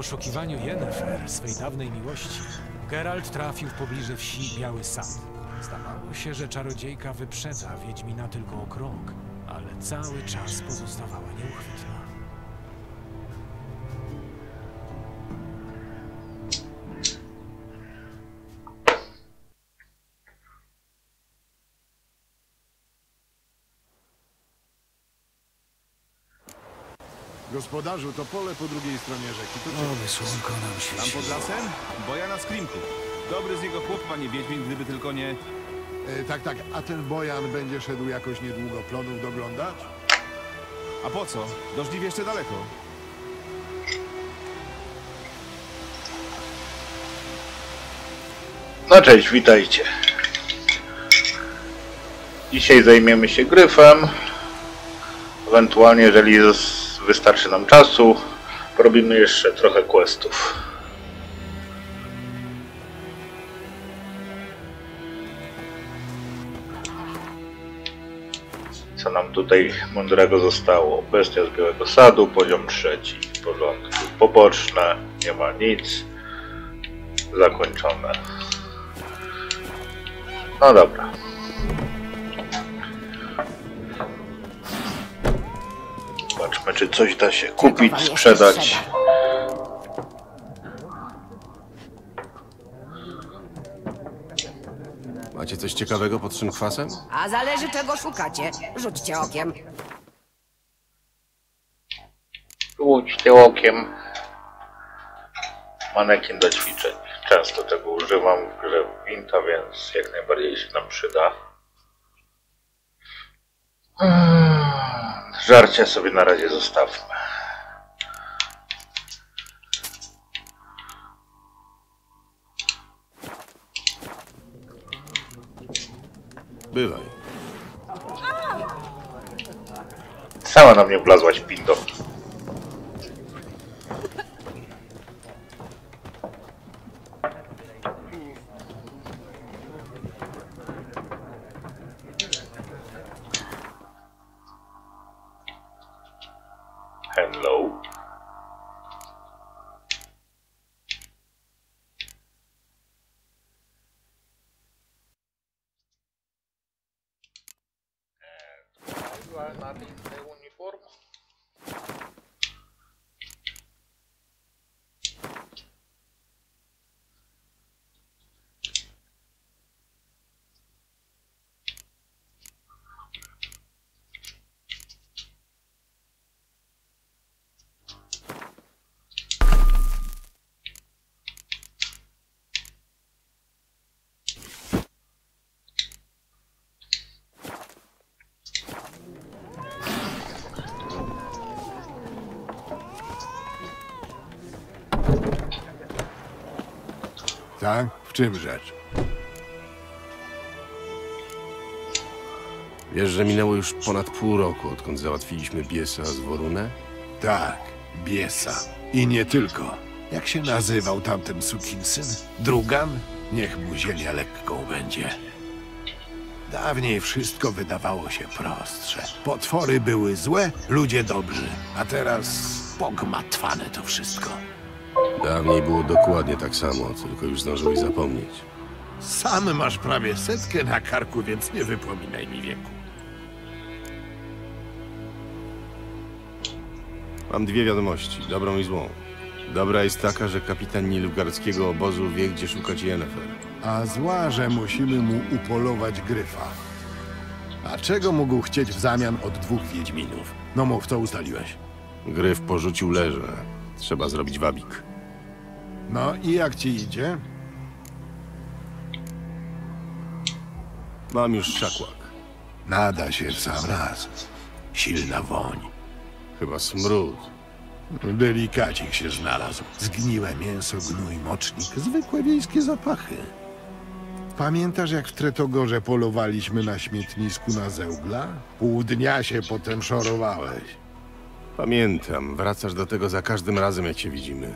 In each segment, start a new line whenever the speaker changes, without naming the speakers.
poszukiwaniu Yennefer, swej dawnej miłości, Geralt trafił w pobliże wsi Biały Sad. Zdawało się, że czarodziejka wyprzedza Wiedźmina tylko o krok, ale cały czas pozostawała nieuchwytna.
Gospodarzu, to pole po drugiej stronie rzeki. To
Oby słonko nam
Tam
świeciło.
pod lasem? Bojana z Krimku. Dobry z niego chłop, panie Wiedźmin, gdyby tylko nie...
tak. A ten Bojan będzie szedł jakoś niedługo plonów doglądać?
A po co? Dożliwie jeszcze daleko.
No cześć, witajcie. Dzisiaj zajmiemy się gryfem. Ewentualnie, jeżeli wystarczy nam czasu, robimy jeszcze trochę questów. Co nam tutaj mądrego zostało? Bestia z Białego Sadu, poziom 3. Porządki poboczne, nie ma nic. Zakończone. No dobra. Zobaczmy, czy coś da się kupić, sprzedać.
Macie coś ciekawego pod szynkwasem?
A zależy czego szukacie. Rzućcie okiem.
Rzućcie okiem. Manekin do ćwiczeń. Często tego używam w grze w Gwinta, więc jak najbardziej się nam przyda. Żarcie sobie na razie zostawmy.
Bywaj.
Sama na mnie wlazłaś, pindo. Hello. Not in the uniform.
Tak? W czym rzecz?
Wiesz, że minęło już ponad pół roku, odkąd załatwiliśmy Biesa z Worunę?
Tak, Biesa. I nie tylko. Jak się nazywał tamten sukinsyn? Drugan? Niech mu ziemia lekką będzie. Dawniej wszystko wydawało się prostsze. Potwory były złe, ludzie dobrzy. A teraz pogmatwane to wszystko.
Dawniej było dokładnie tak samo, tylko już zdążyłeś zapomnieć.
Sam masz prawie 100 na karku, więc nie wypominaj mi wieku.
Mam dwie wiadomości, dobrą i złą. Dobra jest taka, że kapitan nilfgaardzkiego obozu wie, gdzie szukać Yennefer.
A zła, że musimy mu upolować gryfa. A czego mógł chcieć w zamian od 2 wiedźminów? No mów, co ustaliłeś?
Gryf porzucił leże. Trzeba zrobić wabik.
No i jak ci idzie?
Mam już szakłak.
Nada się w sam raz. Silna woń.
Chyba smród.
Delikacik się znalazł. Zgniłe mięso, gnój, mocznik. Zwykłe wiejskie zapachy. Pamiętasz, jak w Tretogorze polowaliśmy na śmietnisku na zeugla? Pół dnia się potem szorowałeś.
Pamiętam, wracasz do tego za każdym razem, jak się widzimy.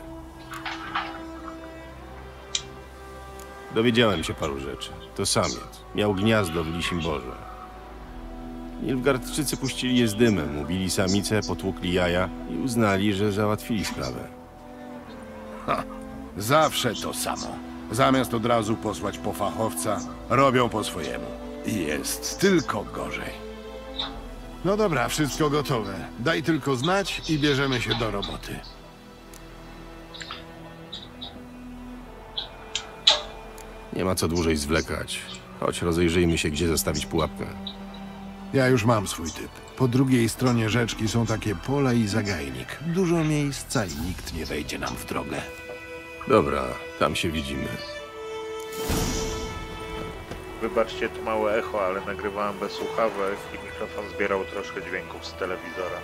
Dowiedziałem się paru rzeczy. To samiec. Miał gniazdo w Lisim Borze. Nilfgaardczycy puścili je z dymem, ubili samicę, potłukli jaja i uznali, że załatwili sprawę.
Zawsze to samo. Zamiast od razu posłać po fachowca, robią po swojemu. I jest tylko gorzej. No dobra, wszystko gotowe. Daj tylko znać i bierzemy się do roboty.
Nie ma co dłużej zwlekać. Chodź, rozejrzyjmy się, gdzie zastawić pułapkę.
Ja już mam swój typ. Po drugiej stronie rzeczki są takie pola i zagajnik. Dużo miejsca i nikt nie wejdzie nam w drogę.
Dobra, tam się widzimy.
Wybaczcie to małe echo, ale nagrywałem bez słuchawek i mikrofon zbierał troszkę dźwięków z telewizora.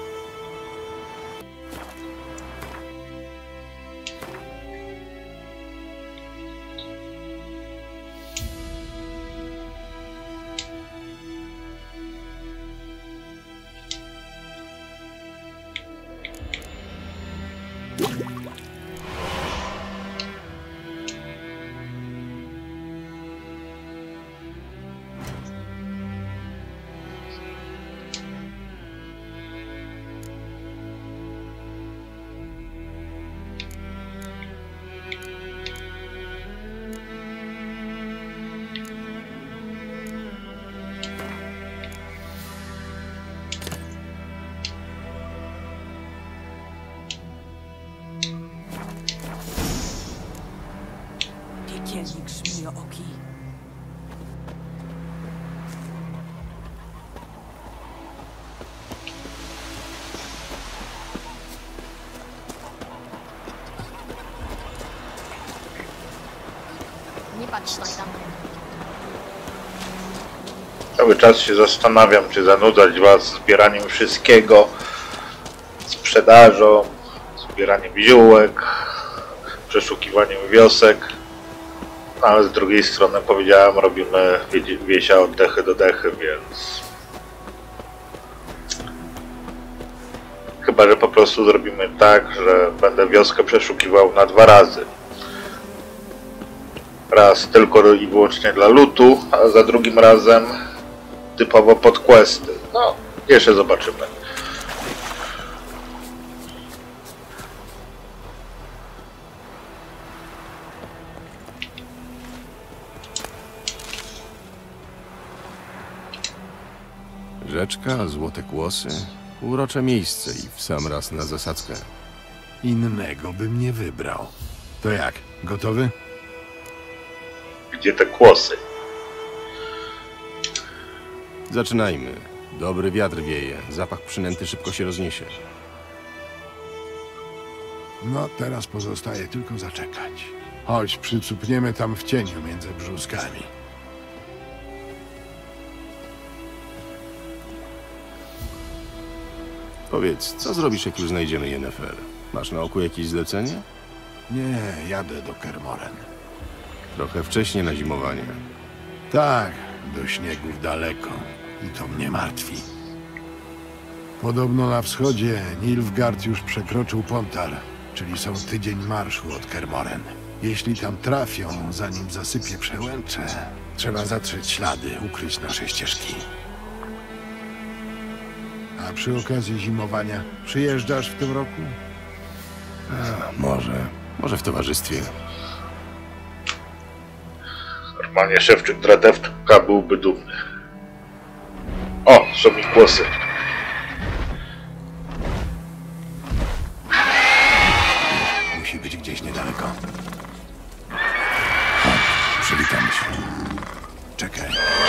Piekielnik żmijooki.
Nie patrz tak tam.
Cały czas się zastanawiam, czy zanudzać was zbieraniem wszystkiego, sprzedażą, zbieraniem ziółek, przeszukiwaniem wiosek. No, ale z drugiej strony powiedziałem, robimy wiesia od dechy do dechy, więc chyba że po prostu zrobimy tak, że będę wioskę przeszukiwał na 2 razy. Raz tylko i wyłącznie dla lootu, a za drugim razem typowo pod questy. No, jeszcze zobaczymy.
Rzeczka, złote kłosy, urocze miejsce i w sam raz na zasadzkę.
Innego bym nie wybrał. To jak? Gotowy?
Gdzie te kłosy?
Zaczynajmy. Dobry wiatr wieje, zapach przynęty szybko się rozniesie.
No, teraz pozostaje tylko zaczekać. Chodź, przycupniemy tam w cieniu między brzuskami.
Powiedz, co zrobisz, jak już znajdziemy Yennefer? Masz na oku jakieś zlecenie?
Nie, jadę do Kermoren.
Trochę wcześnie na zimowanie.
Tak, do śniegów daleko. I to mnie martwi. Podobno na wschodzie Nilfgaard już przekroczył Pontar, czyli są tydzień marszu od Kermoren. Jeśli tam trafią, zanim zasypie przełęcze, trzeba zatrzeć ślady, ukryć nasze ścieżki. A przy okazji zimowania przyjeżdżasz w tym roku?
Może w towarzystwie.
Normalnie szewczyk Dradewka byłby dumny. O, są mi kłosy.
Musi być gdzieś niedaleko. Chodź, przywitamy się. Czekaj.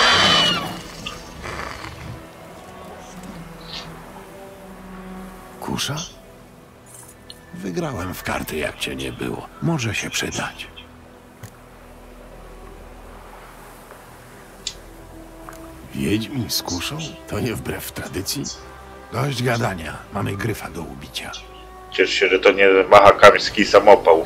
Kusza?
Wygrałem w karty, jak cię nie było. Może się przydać.
Wiedźmin z kuszą? To nie wbrew tradycji?
Dość gadania. Mamy gryfa do ubicia.
Ciesz się, że to nie mahakamski samopał.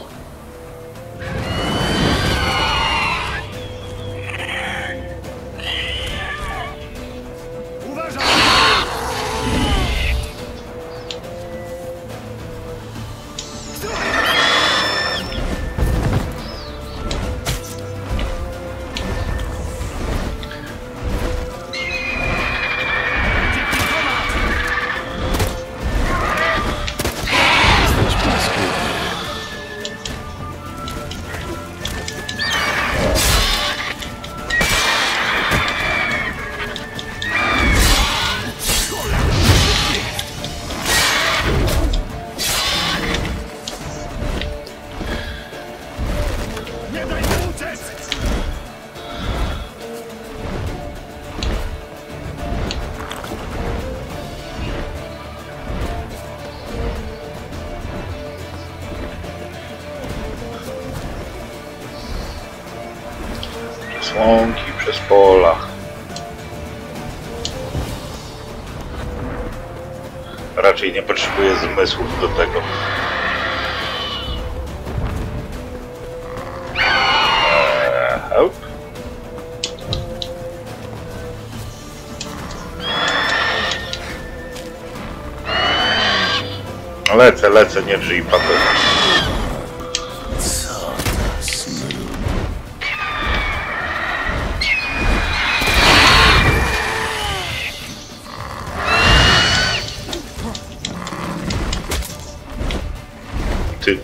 Nie daj mu uciec!
Przez łąki, przez pola. Raczej nie potrzebuję zmysłów do tego. Help. Lecę, nie drzyj papy. Ty.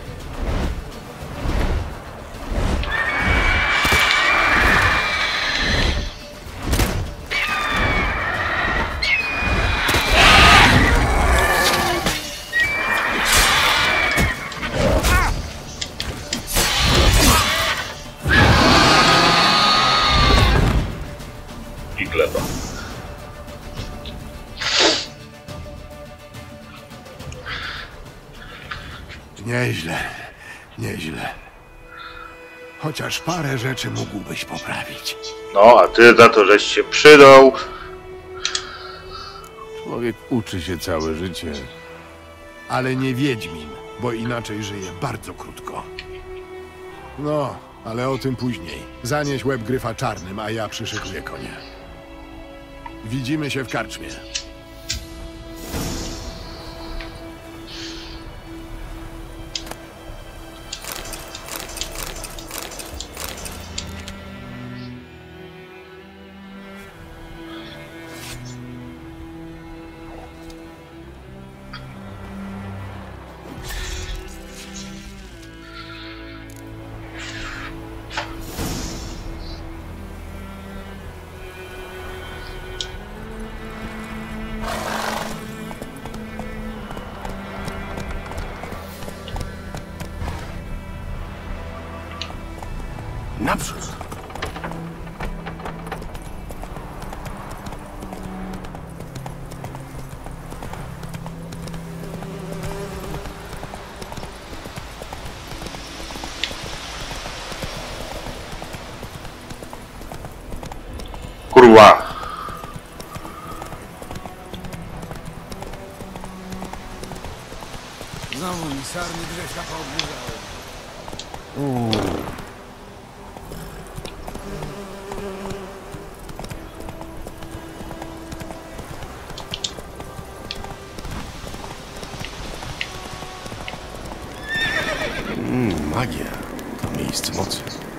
I gleba.
Nieźle. Chociaż parę rzeczy mógłbyś poprawić.
No, a ty za to, żeś się przydał.
Człowiek uczy się całe życie.
Ale nie wiedźmin, bo inaczej żyje bardzo krótko. No, ale o tym później. Zanieś łeb gryfa czarnym, a ja przyszykuję konia. Widzimy się w karczmie.
Naprzód!
Kurwa.
Znowu mi sarny drzewa poobierzały.
Magia to miejsce mocy.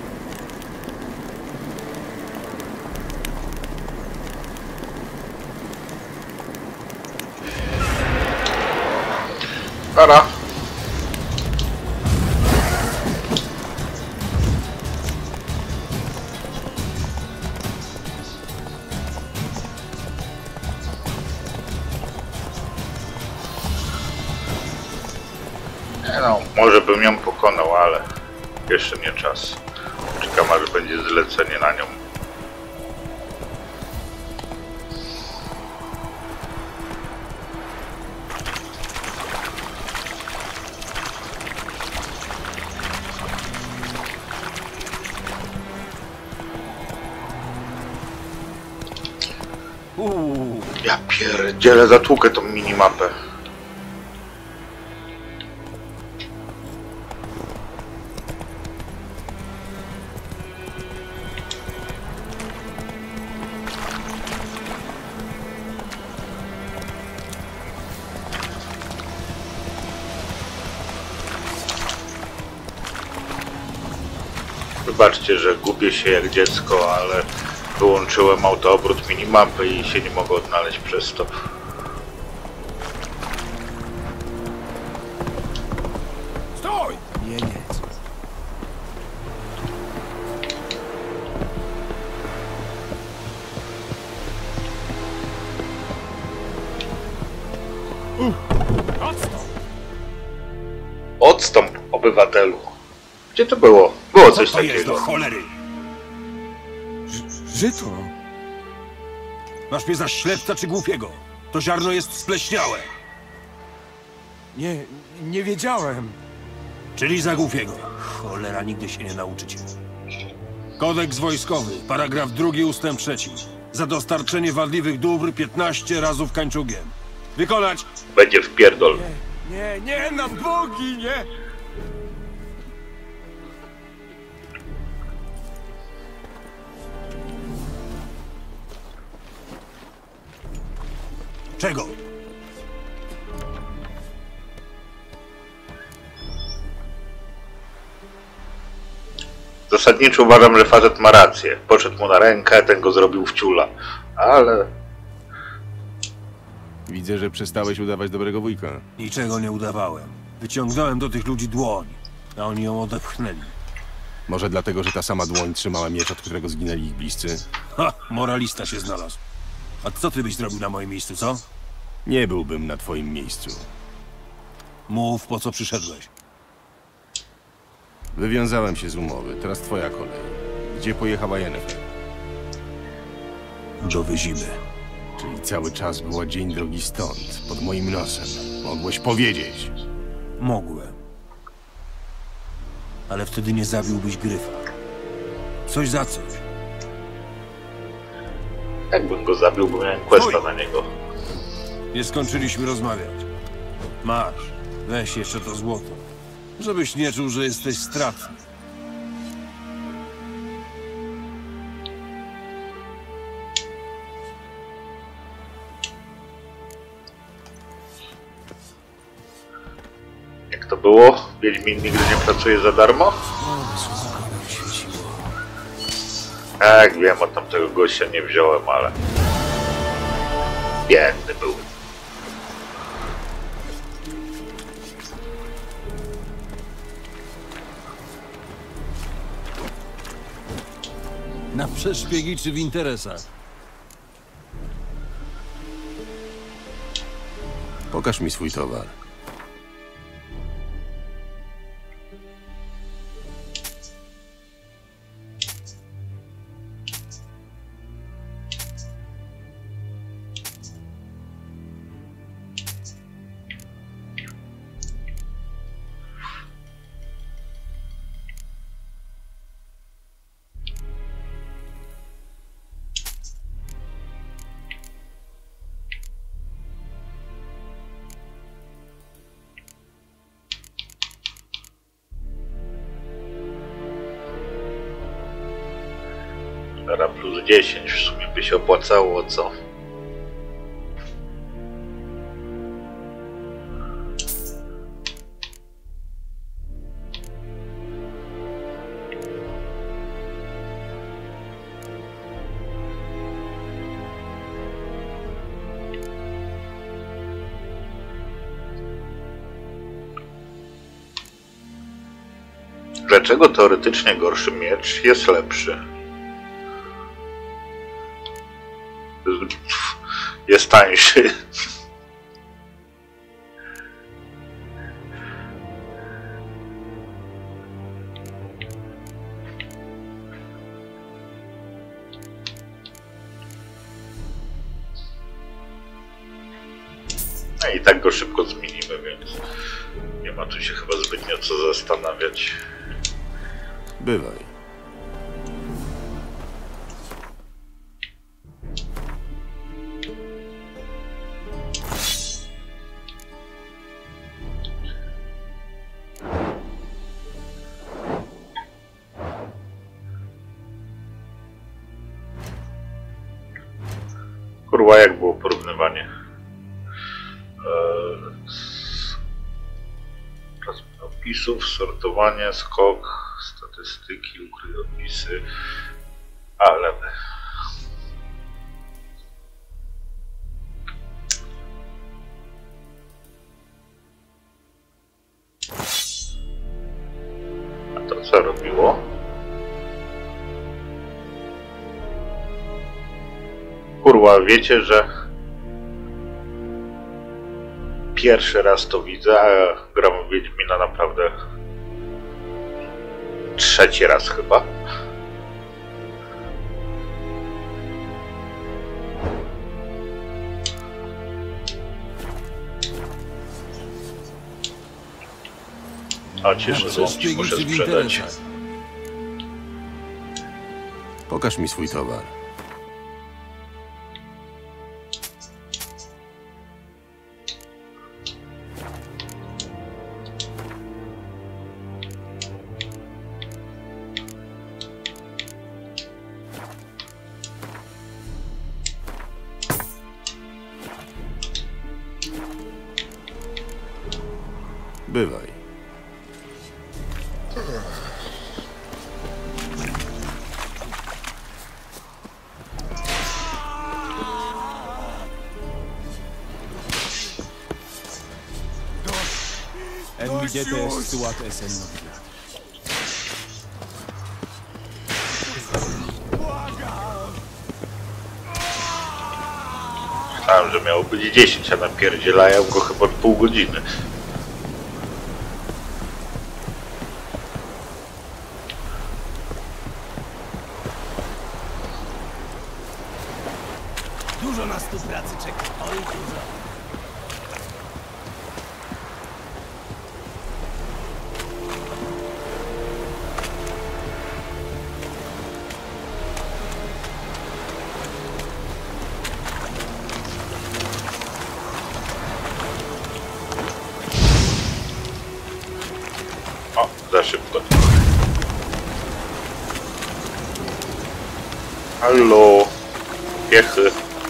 Para. No, może bym ją pokonał, ale jeszcze nie czas. Czekam, aż będzie zlecenie na nią. Ja pierdzielę, zatłukę tą minimapę. Wybaczcie, że gubię się jak dziecko, ale wyłączyłem autoobrót minimapy i się nie mogę odnaleźć przez to.
Stój! Jeniec.
Odstąp, obywatelu. Gdzie to było? Było
Co
coś
to jest do
takiego.
cholery?
Żyto.
Masz mnie za ślepca czy głupiego? To ziarno jest spleśniałe.
Nie wiedziałem.
Czyli za głupiego. Cholera, nigdy się nie nauczycie. Kodeks wojskowy, paragraf 2, ustęp 3. Za dostarczenie wadliwych dóbr 15 razów kańczugiem. Wykonać!
Będzie wpierdol.
Nie, na bogi, nie!
Czego?
Zasadniczo uważam, że facet ma rację. Poszedł mu na rękę, ten go zrobił w ciula. Ale
Widzę, że przestałeś udawać dobrego wujka.
Niczego nie udawałem. Wyciągnąłem do tych ludzi dłoń, a oni ją odepchnęli.
Może dlatego, że ta sama dłoń trzymała miecz, od którego zginęli ich bliscy?
Ha! Moralista się znalazł. A co ty byś zrobił na moim miejscu, co?
Nie byłbym na twoim miejscu.
Mów, po co przyszedłeś.
Wywiązałem się z umowy, teraz twoja kolej. Gdzie pojechała Yennefer?
Do Wyzimy.
Czyli cały czas była dzień drogi stąd, pod moim nosem. Mogłeś powiedzieć.
Mogłem. Ale wtedy nie zabiłbyś Gryfa. Coś za coś.
jakbym go zabił, bo miałem questa na niego.
Nie skończyliśmy rozmawiać. Masz, weź jeszcze to złoto. Żebyś nie czuł, że jesteś stratny.
Jak to było? Wiedźmin nigdy nie pracuje za darmo? Tak, wiem, od tamtego gościa nie wziąłem, ale... biedny był.
Na przeszpiegi czy w interesach?
Pokaż mi swój towar.
Teraz plus 10 w sumie by się opłacało, co? Dlaczego teoretycznie gorszy miecz jest lepszy? Jest tańszy. No i tak go szybko zmienimy, więc nie ma tu się chyba zbytnio co zastanawiać.
Bywaj.
Kurwa, jak było porównywanie? Opisów, sortowanie, skok, statystyki, ukryte opisy, ale... A to co robiło? Kurwa, wiecie, że pierwszy raz to widzę, a gram w Wiedźmina naprawdę trzeci raz chyba. A cieszę się, muszę sprzedać.
Pokaż mi swój towar. Bywaj.
Myślałem, że miało być 10, a napierdzielają go chyba pół godziny.
Dużo nas tu pracy czeka. Oj, dużo.
O, za szybko. Halo, piechy.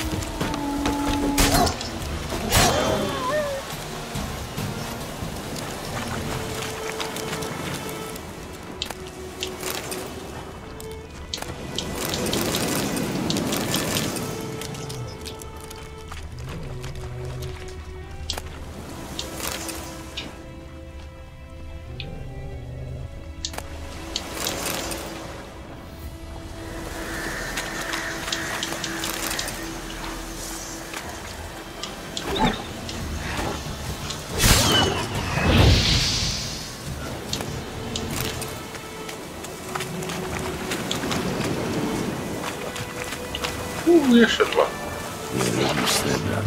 Jeszcze dwa.
Nie lubisz srebra.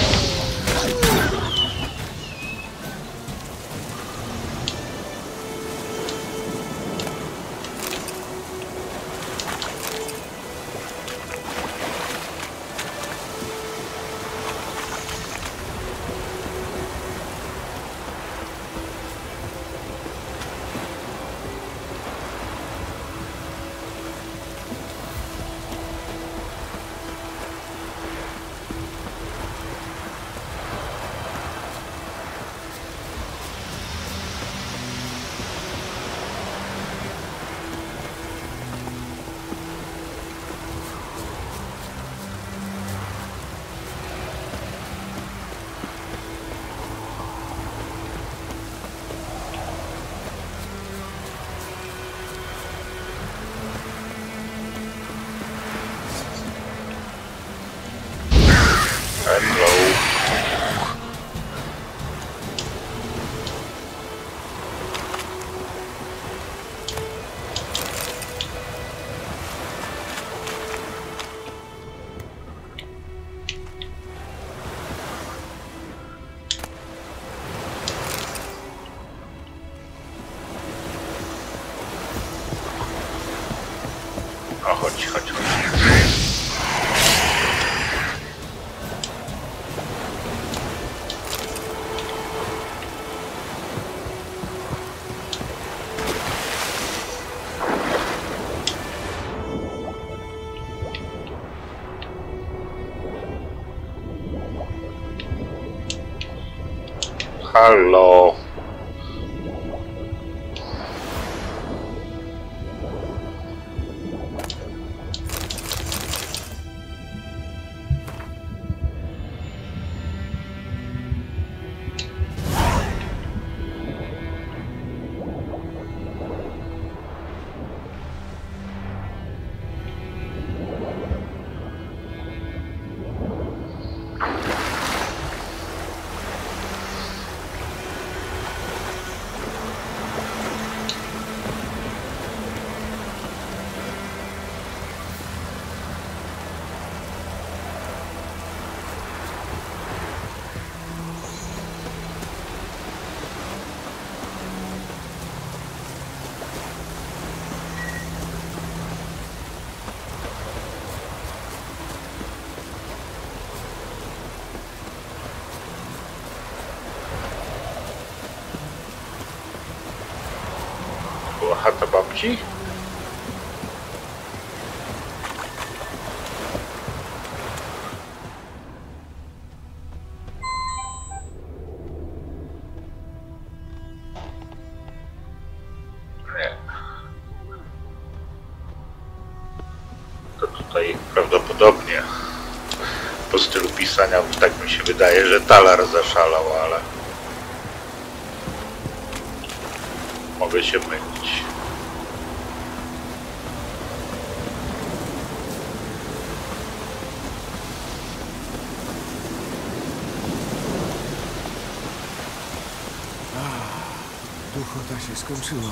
O, chodź, chodź, chodź. Halo. ci? Nie. To tutaj prawdopodobnie po stylu pisania, tak mi się wydaje, że talar zaszalał, ale mogę się mylić.
Duchota się skończyła.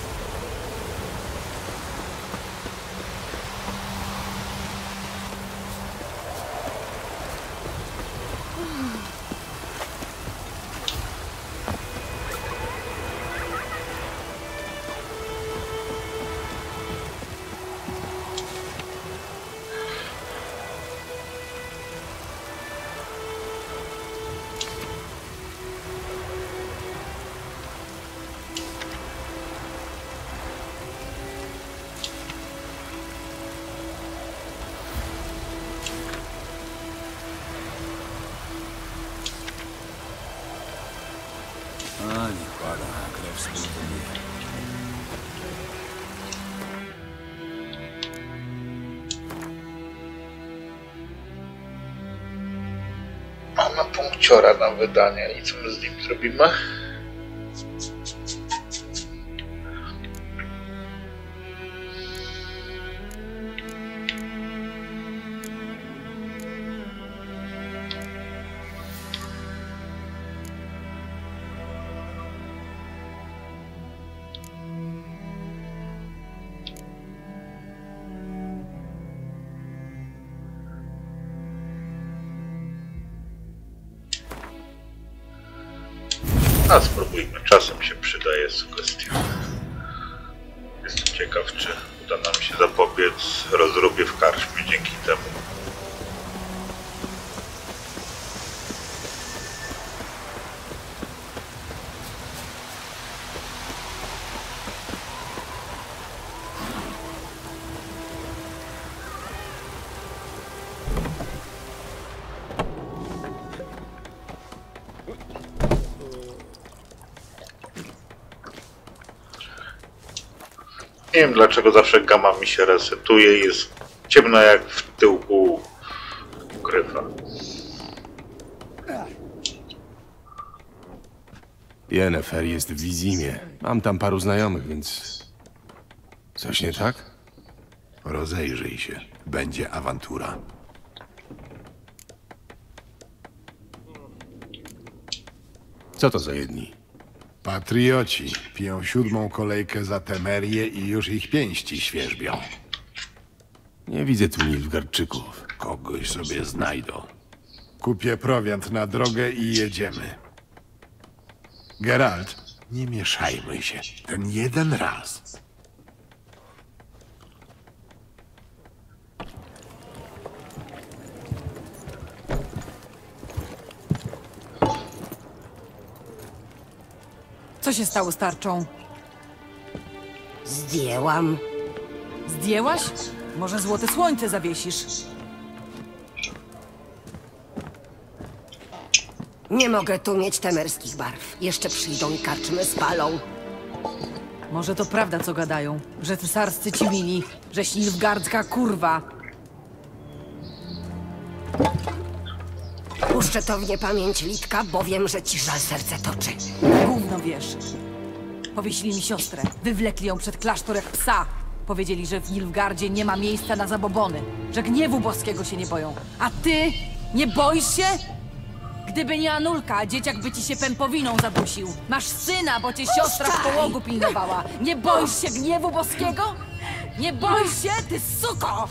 A, niech pada, krew spłynie.
Mamy punkciora na wydanie i co my z nim zrobimy? A spróbujmy, czasem się przydaje sugestia. Jestem ciekaw, czy uda nam się zapobiec rozróbie w karczmie dzięki temu. Nie wiem, dlaczego zawsze gama mi się resetuje i jest ciemno jak w tyłku gryfa.
Yennefer jest w Vizimie. Mam tam paru znajomych, więc... Coś nie tak?
Rozejrzyj się. Będzie awantura.
Co to za jedni?
Patrioci piją 7. kolejkę za Temerię i już ich pięści świerzbią.
Nie widzę tu Nilfgaardczyków.
Kogoś sobie znajdą. Kupię prowiant na drogę i jedziemy. Geralt, nie mieszajmy się. Ten jeden raz.
Co się stało z tarczą?
Zdjęłam.
Zdjęłaś? Może złote słońce zawiesisz?
Nie mogę tu mieć temerskich barw. Jeszcze przyjdą i karczmy spalą.
Może to prawda, co gadają, że cesarscy ci mili, że nilfgaardzka kurwa.
Puszczę to w niepamięć Litka, bo wiem, że ci żal serce toczy.
Gówno wiesz. Powiesili mi siostrę, wywlekli ją przed klasztor jak psa. Powiedzieli, że w Nilfgaardzie nie ma miejsca na zabobony, że gniewu boskiego się nie boją. A ty? Nie boisz się? Gdyby nie Anulka, dzieciak by ci się pępowiną zadusił. Masz syna, bo cię siostra w połogu pilnowała. Nie boisz się gniewu boskiego? Nie boisz się, ty suko!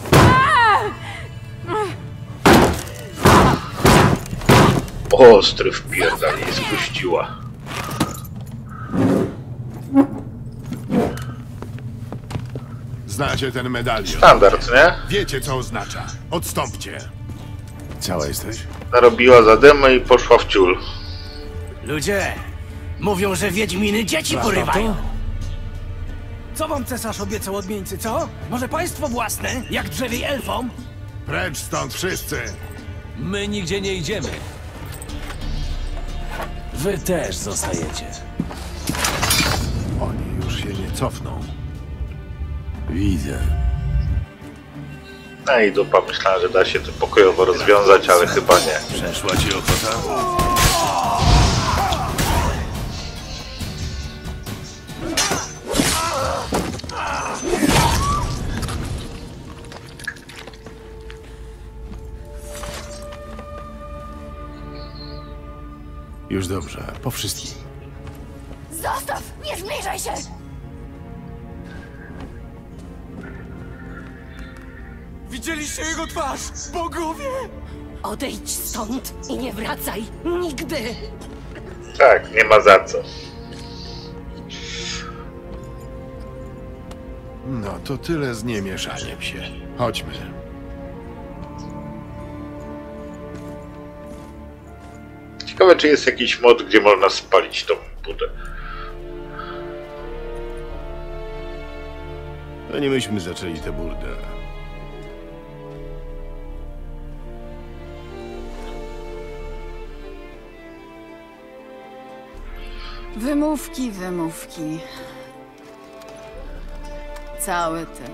Ostry wpierdal jej spuściła.
Znacie ten medalion.
Standard, nie?
Wiecie, co oznacza. Odstąpcie.
Cała jesteś?
Narobiła zadymę i poszła w ciul.
Ludzie, mówią, że wiedźminy dzieci porywają.
Co wam cesarz obiecał odmieńcy, co? Może państwo własne, jak drzewiej elfom?
Precz stąd wszyscy!
My nigdzie nie idziemy. Wy też zostajecie.
Oni już się nie cofną.
Widzę.
No i dupa, myślałem, że da się to pokojowo rozwiązać, ale chyba nie.
Przeszła ci ochota? Już dobrze, po wszystkim.
Zostaw! Nie zbliżaj się!
Widzieliście jego twarz, bogowie!
Odejdź stąd i nie wracaj! Nigdy!
Tak, nie ma za co.
No to tyle z niemieszaniem się. Chodźmy.
Ciekawe, czy jest jakiś mod, gdzie można spalić tą budę.
No nie myśmy zaczęli tę burdę.
Wymówki, wymówki. Cały ten.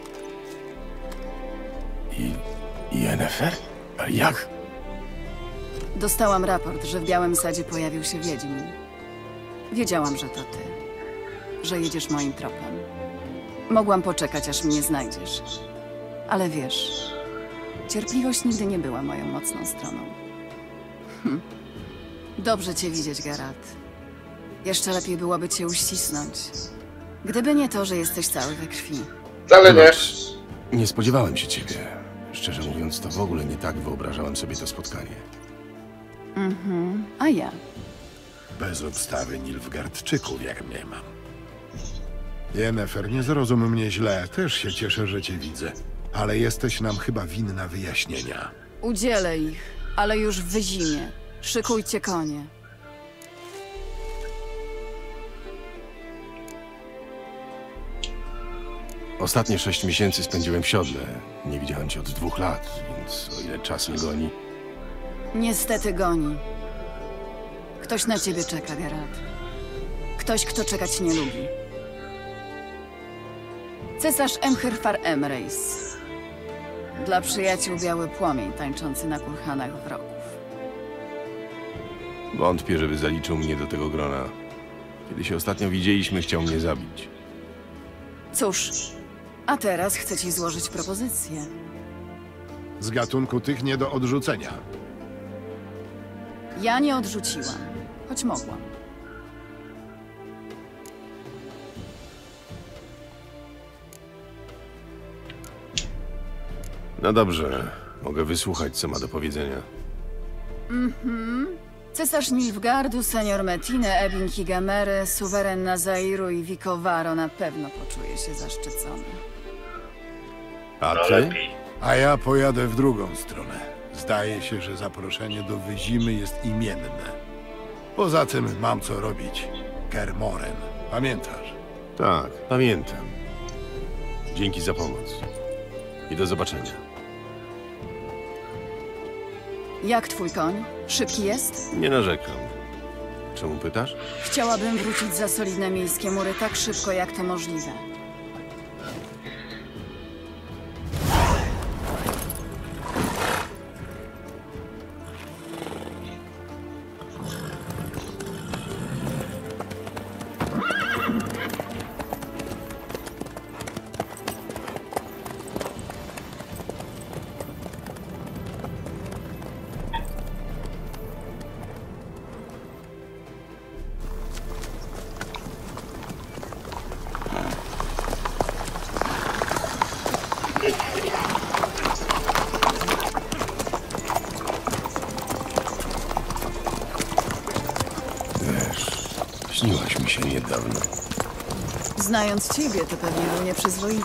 I Yennefer? Ale jak?
Dostałam raport, że w Białym Sadzie pojawił się Wiedźmin. Wiedziałam, że to ty. Że jedziesz moim tropem. Mogłam poczekać, aż mnie znajdziesz. Ale wiesz, cierpliwość nigdy nie była moją mocną stroną. Dobrze cię widzieć, Geralt. Jeszcze lepiej byłoby cię uścisnąć. Gdyby nie to, że jesteś cały we krwi.
Wcale nie.
Nie spodziewałem się ciebie. Szczerze mówiąc, to w ogóle nie tak wyobrażałem sobie to spotkanie.
A ja?
Bez obstawy Nilfgaardczyków, jak mnie mam. Yennefer, nie zrozum mnie źle. Też się cieszę, że cię widzę. Ale jesteś nam chyba winna wyjaśnienia.
Udzielę ich, ale już w zimie. Szykujcie konie.
Ostatnie 6 miesięcy spędziłem w siodle. Nie widziałem cię od 2 lat, więc o ile czas nie goni...
Niestety goni. Ktoś na ciebie czeka, Geralt. Ktoś, kto czekać nie lubi. Cesarz Emhyrfar Emreis. Dla przyjaciół biały płomień tańczący na kurhanach wrogów.
Wątpię, żeby zaliczył mnie do tego grona. Kiedy się ostatnio widzieliśmy, chciał mnie zabić.
Cóż, a teraz chcę ci złożyć propozycję.
Z gatunku tych nie do odrzucenia.
Ja nie odrzuciłam, choć mogłam.
No dobrze, mogę wysłuchać, co ma do powiedzenia.
Cesarz Nilfgaardu, senior Metine, Ebin Higamery, suweren Nazairu i Vicovaro na pewno poczuje się zaszczycony.
A
No
ty?
lepiej.
A ja pojadę w drugą stronę. Zdaje się, że zaproszenie do Wyzimy jest imienne. Poza tym mam co robić. Kermoren. Pamiętasz?
Tak, pamiętam. Dzięki za pomoc. I do zobaczenia.
Jak twój koń? Szybki jest?
Nie narzekam. Czemu pytasz?
Chciałabym wrócić za solidne miejskie mury tak szybko, jak to możliwe.
Śniłaś mi się niedawno.
Znając ciebie, to pewnie był nieprzyzwoity.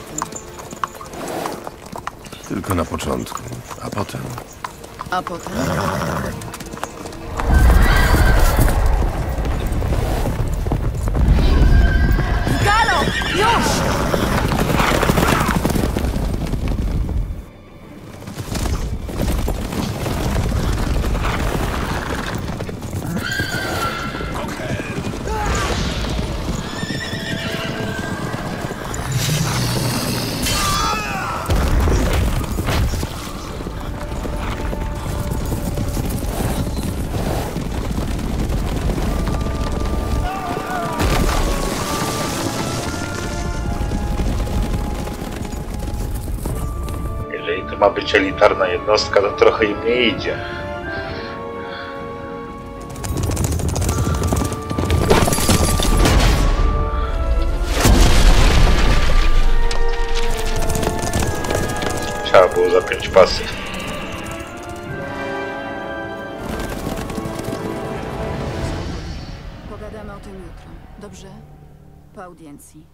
Tylko na początku, a potem...
A potem? Galo! Już!
Jeżeli to ma być elitarna jednostka, to trochę im nie idzie. Trzeba było zapiąć pasy.
Pogadamy o tym jutro. Dobrze? Po audiencji.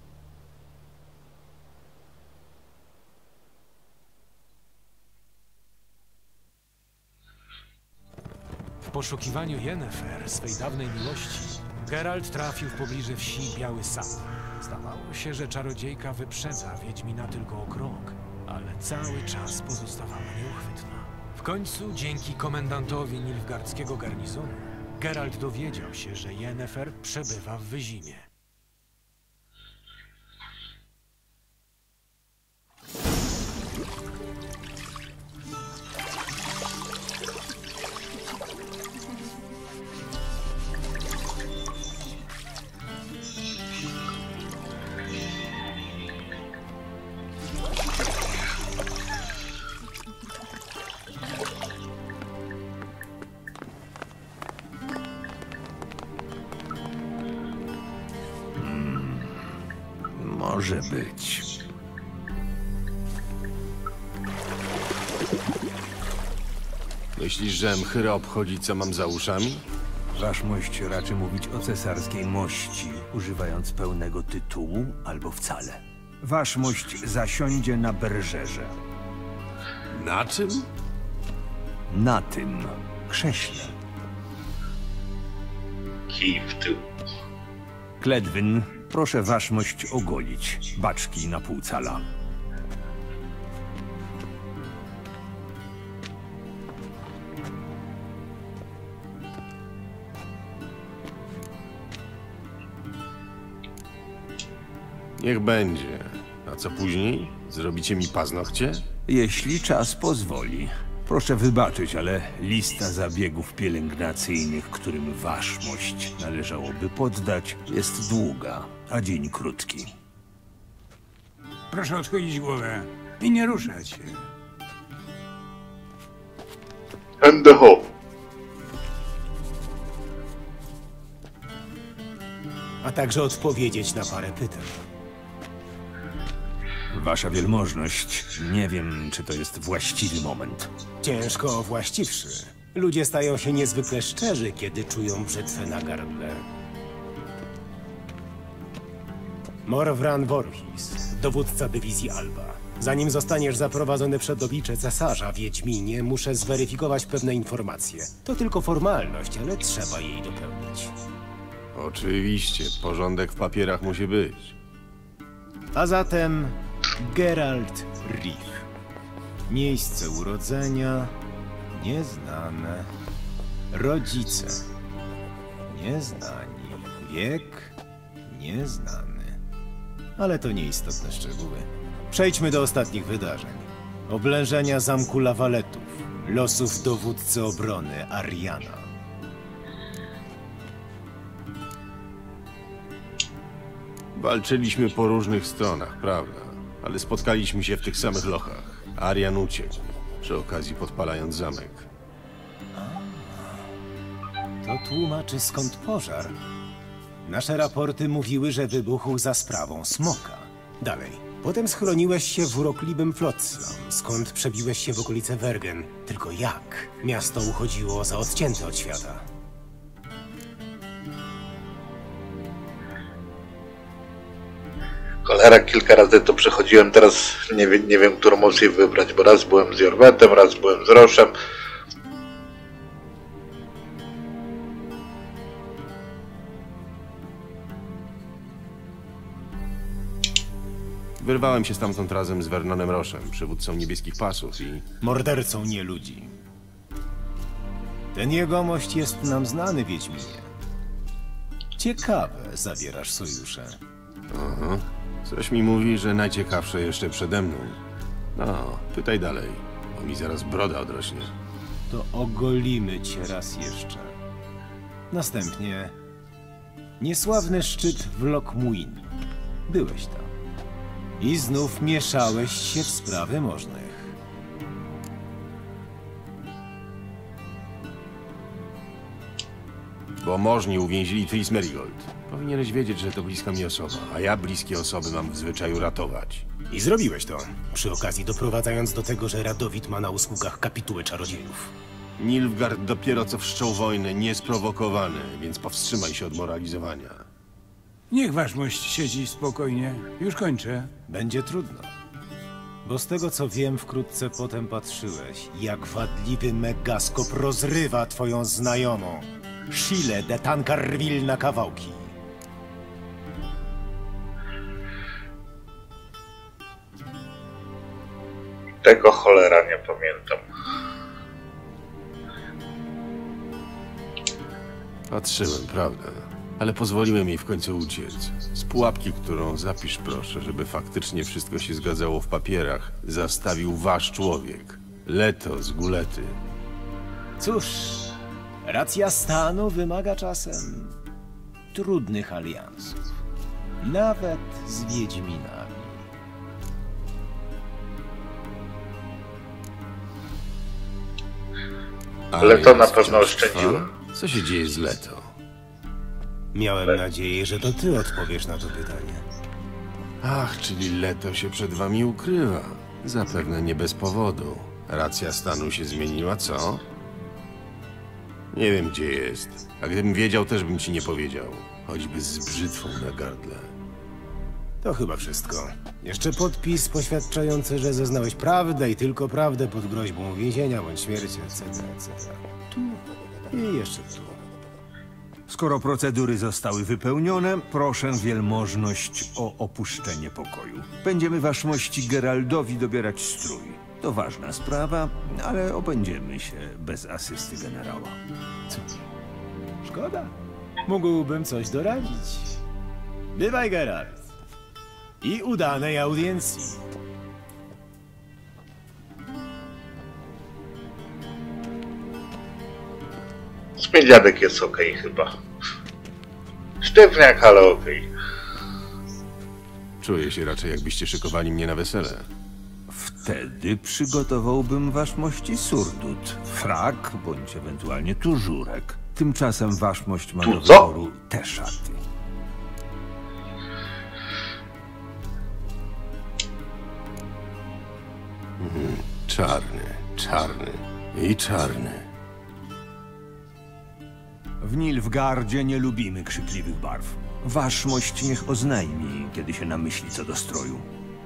W poszukiwaniu Yennefer, swej dawnej miłości, Geralt trafił w pobliże wsi Biały Sad. Zdawało się, że czarodziejka wyprzedza Wiedźmina tylko o krok, ale cały czas pozostawała nieuchwytna. W końcu, dzięki komendantowi nilfgaardzkiego garnizonu, Geralt dowiedział się, że Yennefer przebywa w Wyzimie.
Może być.
Myślisz, że Mchyra obchodzi, co mam za uszami?
Waszmość raczy mówić o cesarskiej mości, używając pełnego tytułu albo wcale. Waszmość zasiądzie na berżerze.
Na czym?
Na tym krześle.
Kij w tył.
Kledwyn, proszę waszmość ogolić baczki na pół cala.
Niech będzie. A co później? Zrobicie mi paznokcie?
Jeśli czas pozwoli. Proszę wybaczyć, ale lista zabiegów pielęgnacyjnych, którym waszmość należałoby poddać, jest długa, a dzień krótki.
Proszę odchylić głowę i nie ruszać się.
And the home.
A także odpowiedzieć na parę pytań.
Wasza wielmożność, nie wiem, czy to jest właściwy moment.
Ciężko właściwszy. Ludzie stają się niezwykle szczerzy, kiedy czują brzytwę na gardle. Morwran Voorhis, dowódca dywizji Alba. Zanim zostaniesz zaprowadzony przed oblicze cesarza, Wiedźminie, muszę zweryfikować pewne informacje. To tylko formalność, ale trzeba jej dopełnić.
Oczywiście, porządek w papierach musi być.
A zatem Geralt Riff. Miejsce urodzenia nieznane. Rodzice nieznani. Wiek nieznany. Ale to nieistotne szczegóły. Przejdźmy do ostatnich wydarzeń. Oblężenia zamku Lawaletów, losów dowódcy obrony Ariana.
Walczyliśmy po różnych stronach, prawda? Ale spotkaliśmy się w tych samych lochach. Arian uciekł, przy okazji podpalając zamek.
To tłumaczy, skąd pożar. Nasze raporty mówiły, że wybuchł za sprawą smoka. Dalej. Potem schroniłeś się w urokliwym Flotsam, skąd przebiłeś się w okolice Wergen. Tylko jak? Miasto uchodziło za odcięte od świata.
Cholera, kilka razy to przechodziłem, teraz nie wiem, którą opcję wybrać, bo raz byłem z Jorwetem, raz byłem z Roszem.
Wyrwałem się stamtąd razem z Vernonem Roszem, przywódcą Niebieskich Pasów i...
Mordercą nie ludzi. Ten jegomość jest nam znany, Wiedźminie. Ciekawe, zawierasz sojusze.
Aha. Coś mi mówi, że najciekawsze jeszcze przede mną. No, pytaj dalej, bo mi zaraz broda odrośnie.
To ogolimy cię raz jeszcze. Następnie niesławny szczyt w Lokmuin. Byłeś tam. I znów mieszałeś się w sprawy możnych.
Bo możni uwięzili Tris Merigold. Powinieneś wiedzieć, że to bliska mi osoba, a ja bliskie osoby mam w zwyczaju ratować.
I zrobiłeś to, przy okazji doprowadzając do tego, że Radowid ma na usługach kapitułę czarodziejów.
Nilfgaard dopiero co wszczął wojnę, niesprowokowany, więc powstrzymaj się od moralizowania.
Niech waszmość siedzi spokojnie. Już kończę.
Będzie trudno. Bo z tego co wiem, wkrótce potem patrzyłeś, jak wadliwy Megaskop rozrywa twoją znajomą, Shile de Tancarville, na kawałki.
Tego cholera nie pamiętam.
Patrzyłem, prawda? Ale pozwoliłem jej w końcu uciec. Z pułapki, którą, zapisz proszę, żeby faktycznie wszystko się zgadzało w papierach, zastawił wasz człowiek. Leto z Gulety.
Cóż, racja stanu wymaga czasem trudnych aliansów. Nawet z Wiedźminami.
Leto na pewno oszczędziłem.
Co się dzieje z Leto?
Miałem nadzieję, że to ty odpowiesz na to pytanie.
Ach, czyli Leto się przed wami ukrywa. Zapewne nie bez powodu. Racja stanu się zmieniła, co? Nie wiem, gdzie jest. A gdybym wiedział, też bym ci nie powiedział. Choćby z brzytwą na gardle.
To chyba wszystko. Jeszcze podpis poświadczający, że zeznałeś prawdę i tylko prawdę pod groźbą więzienia bądź śmierci, etc., etc. Tu i jeszcze tu.
Skoro procedury zostały wypełnione, proszę wielmożność o opuszczenie pokoju. Będziemy waszmości Geraldowi dobierać strój. To ważna sprawa, ale obędziemy się bez asysty generała.
Cóż, szkoda. Mógłbym coś doradzić. Bywaj, Geralt. I udanej audiencji.
Śmiedziadek jest okej chyba. Sztywniak, ale okej.
Czuję się raczej, jakbyście szykowali mnie na wesele.
Wtedy przygotowałbym waszmości surdut, frak bądź ewentualnie tużurek. Tymczasem waszmość ma do wyboru te szaty.
Czarny, czarny i czarny.
W Nilfgaardzie nie lubimy krzykliwych barw. Waszmość niech oznajmi, kiedy się namyśli co do stroju.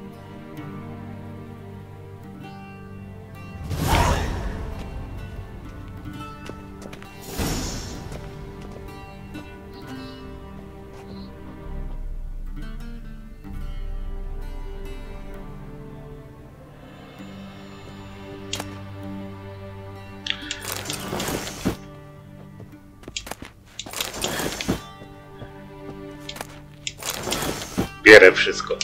Bierę wszystko.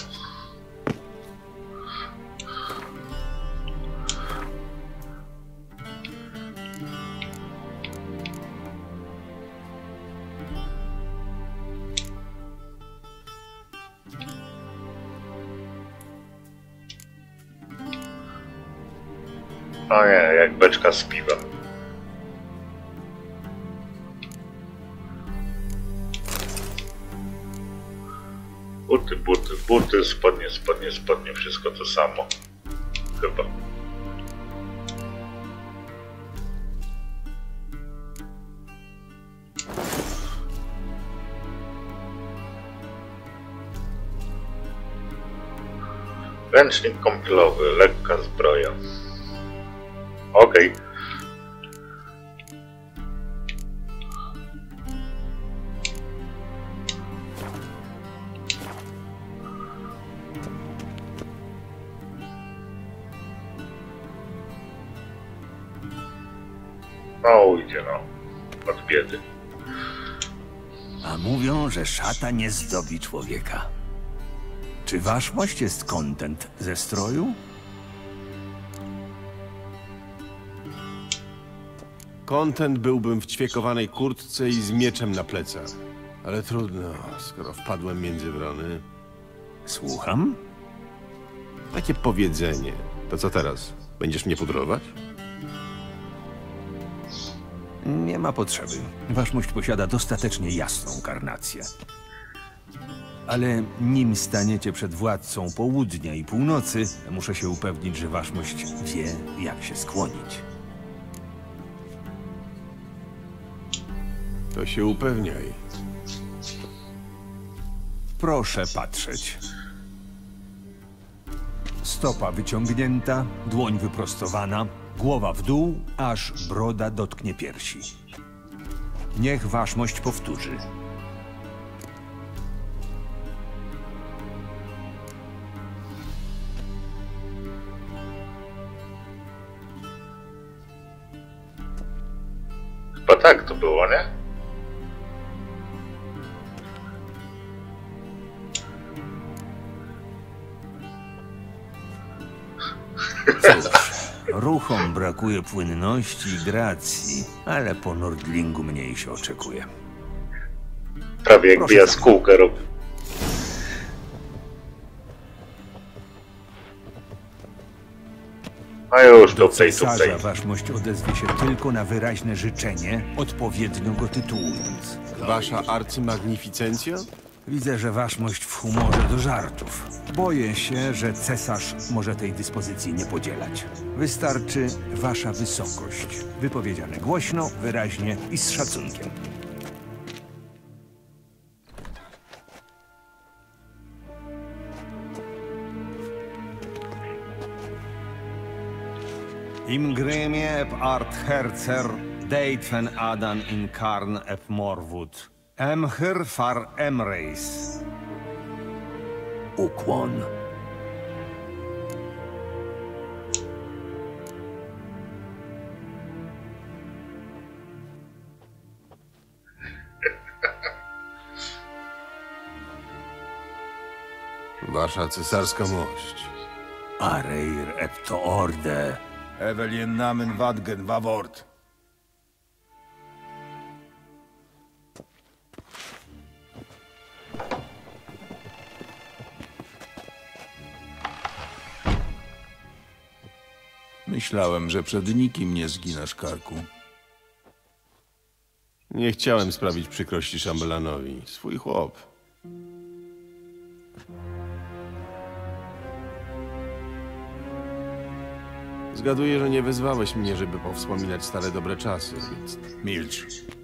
O nie, jak beczka z piwem. Buty, spodnie, wszystko to samo. Chyba. Ręcznik kąpielowy, lekka zbroja. Okej. No ujdzie, no. Od biedy.
A mówią, że szata nie zdobi człowieka. Czy waszmość jest kontent ze stroju?
Kontent byłbym w ćwiekowanej kurtce i z mieczem na plecach. Ale trudno, skoro wpadłem między wrony.
Słucham?
Takie powiedzenie. To co teraz? Będziesz mnie pudrować?
Nie ma potrzeby. Waszmość posiada dostatecznie jasną karnację. Ale nim staniecie przed władcą południa i północy, muszę się upewnić, że waszmość wie, jak się skłonić.
To się upewniaj.
Proszę patrzeć. Stopa wyciągnięta, dłoń wyprostowana, głowa w dół, aż broda dotknie piersi. Niech waszmość powtórzy.
Chyba tak to było, nie?
Cóż, ruchom brakuje płynności i gracji, ale po Nordlingu mniej się oczekuje.
Prawie jakby jaskółkę robił. A już,
Do
tutaj.
cesarza waszmość odezwie się tylko na wyraźne życzenie, odpowiednio go tytułując.
Wasza arcymagnificencja?
Widzę, że waszmość w humorze do żartów. Boję się, że cesarz może tej dyspozycji nie podzielać. Wystarczy wasza wysokość. Wypowiedziane głośno, wyraźnie i z szacunkiem. Im grymie eb art herzer, deitfen adan in karn eb morwud. Emhyr far emreis. Ukłon.
Wasza cesarska mość.
Areir eb to orde.
Evelien namen wadgen wawort. Myślałem, że przed nikim nie zginasz karku.
Nie chciałem sprawić przykrości szambelanowi. Swój chłop. Zgaduję, że nie wezwałeś mnie, żeby powspominać stare dobre czasy, więc...
Milcz.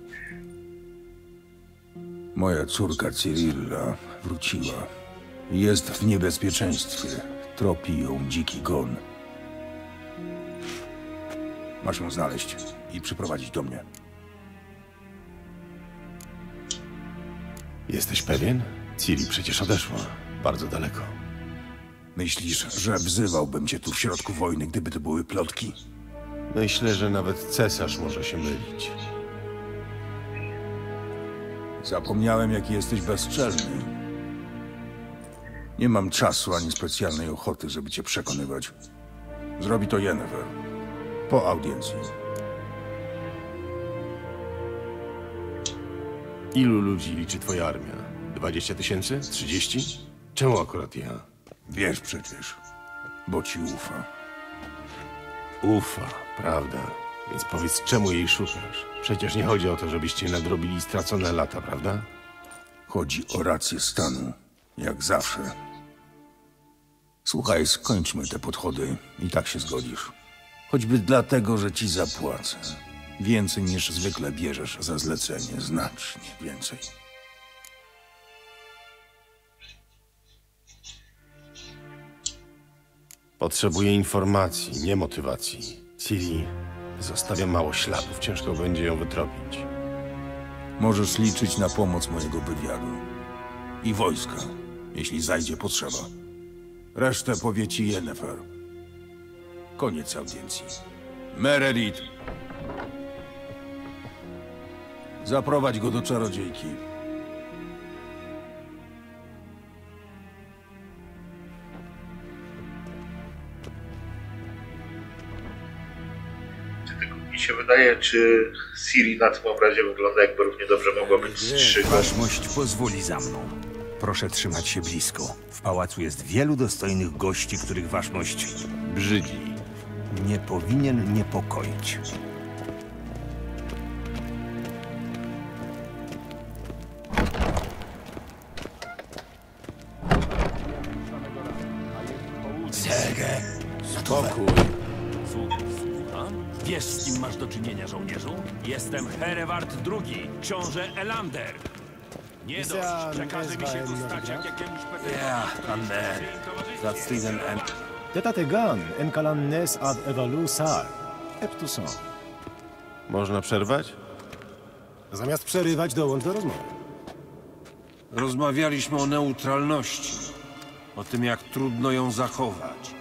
Moja córka Cyrilla wróciła. Jest w niebezpieczeństwie. Tropi ją dziki gon. Masz ją znaleźć i przyprowadzić do mnie.
Jesteś pewien? Ciri przecież odeszła. Bardzo daleko.
Myślisz, że wzywałbym cię tu w środku wojny, gdyby to były plotki?
Myślę, że nawet cesarz może się mylić.
Zapomniałem, jaki jesteś bezczelny. Nie mam czasu ani specjalnej ochoty, żeby cię przekonywać. Zrobi to Yennefer. Po audiencji.
Ilu ludzi liczy twoja armia? 20 000? 30? Czemu akurat ja?
Wiesz przecież, bo ci ufa.
Ufa, prawda. Więc powiedz, czemu jej szukasz? Przecież nie chodzi o to, żebyście nadrobili stracone lata, prawda?
Chodzi o rację stanu, jak zawsze. Słuchaj, skończmy te podchody i tak się zgodzisz. Choćby dlatego, że ci zapłacę. Więcej niż zwykle bierzesz za zlecenie, znacznie więcej.
Potrzebuję informacji, nie motywacji. Ciri zostawia mało śladów, ciężko będzie ją wytropić.
Możesz liczyć na pomoc mojego wywiadu. I wojska, jeśli zajdzie potrzeba. Resztę powie ci Yennefer. Koniec audiencji. Meredith! Zaprowadź go do czarodziejki.
Mi się wydaje, czy Ciri na tym obrazie wygląda, jakby równie dobrze mogła być strzygą.
Waszmość pozwoli za mną. Proszę trzymać się blisko. W pałacu jest wielu dostojnych gości, których waszmość
Brzydzi.
nie powinien niepokoić.
Serge!
Spokój.
Wiesz, z kim masz do czynienia, żołnierzu? Jestem Hereward II, książę Elander. Nie dość, że każe mi się tu stać jak jakiemuś
Tetategan, encalannes ad evalu sar. Eptuson.
Można przerwać?
Zamiast przerywać, dołącz do rozmowy.
Rozmawialiśmy o neutralności. O tym, jak trudno ją zachować.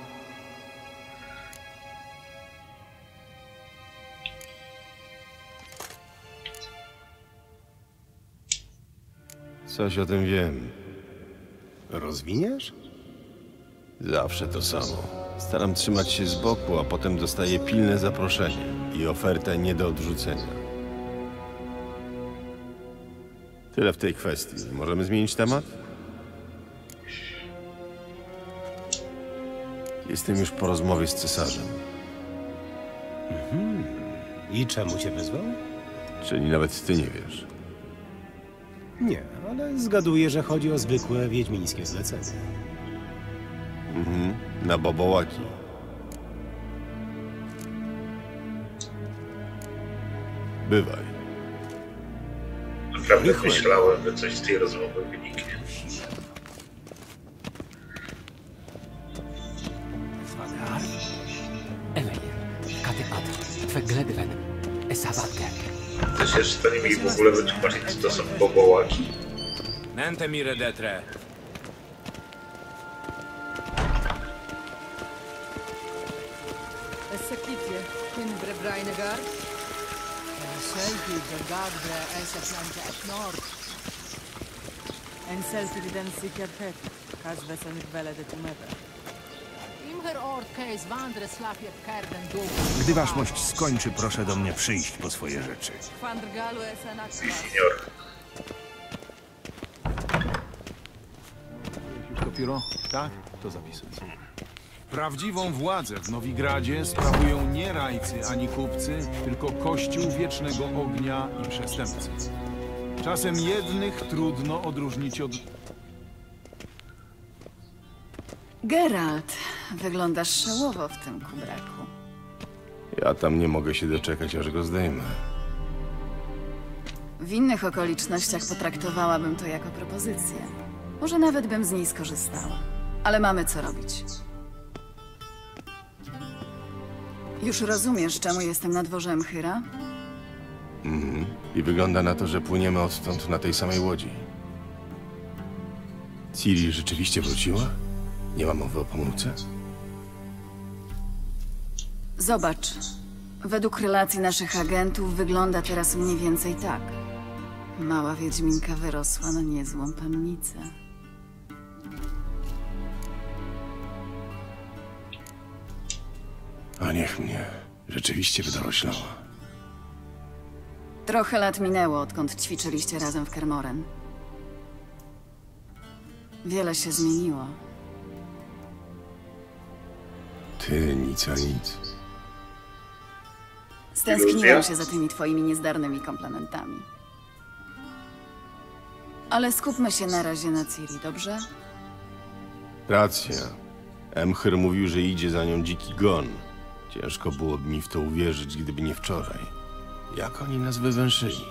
Coś o tym wiem.
Rozwiniesz?
Zawsze to samo. Staram trzymać się z boku, a potem dostaję pilne zaproszenie i ofertę nie do odrzucenia. Tyle w tej kwestii. Możemy zmienić temat? Jestem już po rozmowie z cesarzem.
I czemu cię wezwał?
Czyli nawet ty nie wiesz.
Nie, ale zgaduję, że chodzi o zwykłe wiedźmińskie zlecenie.
Na bobołaki. Bywaj.
Naprawdę myślałem, że coś z tej rozmowy wyniknie. Też jest w stanie mi w ogóle wytłumaczyć, co to są bobołaki.
Nente mi redetre.
Esekitie, in Brebrainegar. Selfie, Gadbre, Eseflante et Nord. En selfie den sikker het, Kazvesen Vele de Tumete.
Gdy waszmość skończy, proszę do mnie przyjść po swoje rzeczy.
Senior.
Dopiero? Tak? To zapisuj. Prawdziwą władzę w Nowigradzie sprawują nie rajcy ani kupcy, tylko Kościół Wiecznego Ognia i przestępcy. Czasem jednych trudno odróżnić od...
Geralt, wyglądasz szałowo w tym kubraku.
Ja tam nie mogę się doczekać, aż go zdejmę.
W innych okolicznościach potraktowałabym to jako propozycję. Może nawet bym z niej skorzystała. Ale mamy co robić. Już rozumiesz, czemu jestem na dworze Emchyra?
I wygląda na to, że płyniemy odtąd na tej samej łodzi. Ciri rzeczywiście wróciła? Nie ma mowy o pomyłce?
Zobacz. Według relacji naszych agentów wygląda teraz mniej więcej tak. Mała wiedźminka wyrosła na niezłą pannicę.
A niech mnie. Rzeczywiście wydoroślała.
Trochę lat minęło, odkąd ćwiczyliście razem w Kermoren. Wiele się zmieniło.
Ty nic a nic.
Stęskniłam się za tymi twoimi niezdarnymi komplementami. Ale skupmy się na razie na Ciri, dobrze?
Racja. Emchyr mówił, że idzie za nią dziki gon. Ciężko byłoby mi w to uwierzyć, gdyby nie wczoraj. Jak oni nas wywęszyli?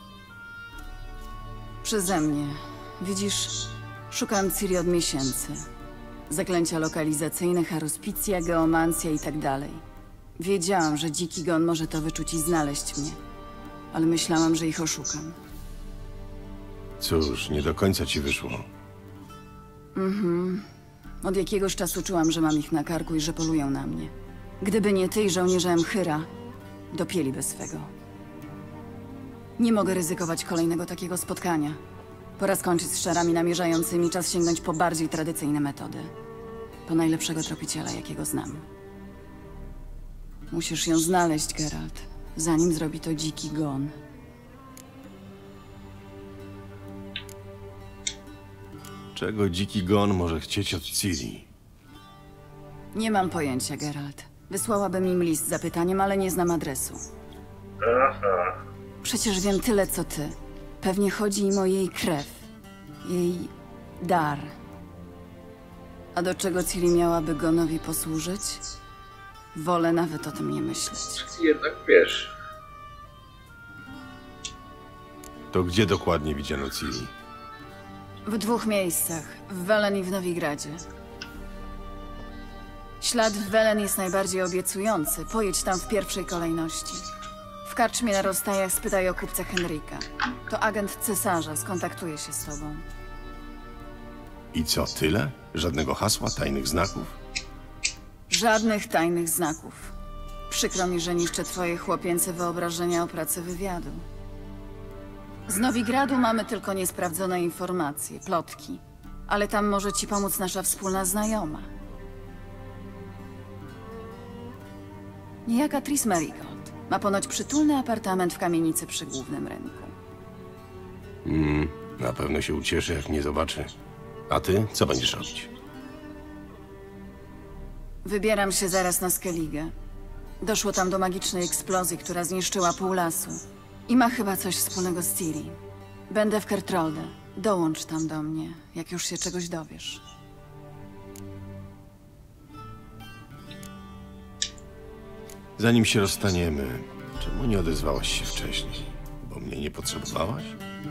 Przeze mnie. Widzisz, szukam Ciri od miesięcy. Zaklęcia lokalizacyjne, haruspicja, geomancja i tak dalej. Wiedziałam, że dziki gon może to wyczuć i znaleźć mnie. Ale myślałam, że ich oszukam.
Cóż, nie do końca ci wyszło.
Od jakiegoś czasu czułam, że mam ich na karku i że polują na mnie. Gdyby nie ty i żołnierze Emchyra, dopięliby swego. Nie mogę ryzykować kolejnego takiego spotkania. Pora skończyć z szarami namierzającymi, czas sięgnąć po bardziej tradycyjne metody. Po najlepszego tropiciela, jakiego znam. Musisz ją znaleźć, Geralt, zanim zrobi to dziki gon.
Czego dziki gon może chcieć od Ciri?
Nie mam pojęcia, Geralt. Wysłałabym im list z zapytaniem, ale nie znam adresu.
Aha.
Przecież wiem tyle, co ty. Pewnie chodzi im o jej krew. Jej dar. A do czego Ciri miałaby Gonowi posłużyć? Wolę nawet o tym nie myśleć.
Jednak wiesz.
To gdzie dokładnie widziano Ciri?
W 2 miejscach. W Welen i w Nowigradzie. Ślad w Welen jest najbardziej obiecujący. Pojedź tam w pierwszej kolejności. W karczmie na rozstajach spytaj o kupca Henryka. To agent cesarza, skontaktuje się z tobą.
I co, tyle? Żadnego hasła, tajnych znaków?
Żadnych tajnych znaków. Przykro mi, że niszczę twoje chłopięce wyobrażenia o pracy wywiadu. Z Nowigradu mamy tylko niesprawdzone informacje, plotki. Ale tam może ci pomóc nasza wspólna znajoma. Niejaka Triss Merigold. Ma ponoć przytulny apartament w kamienicy przy głównym rynku.
Na pewno się ucieszy, jak mnie zobaczy. A ty? Co będziesz robić?
Wybieram się zaraz na Skellige. Doszło tam do magicznej eksplozji, która zniszczyła pół lasu. I ma chyba coś wspólnego z Ciri. Będę w Kertrolde. Dołącz tam do mnie, jak już się czegoś dowiesz.
Zanim się rozstaniemy, czemu nie odezwałaś się wcześniej? Bo mnie nie potrzebowałaś?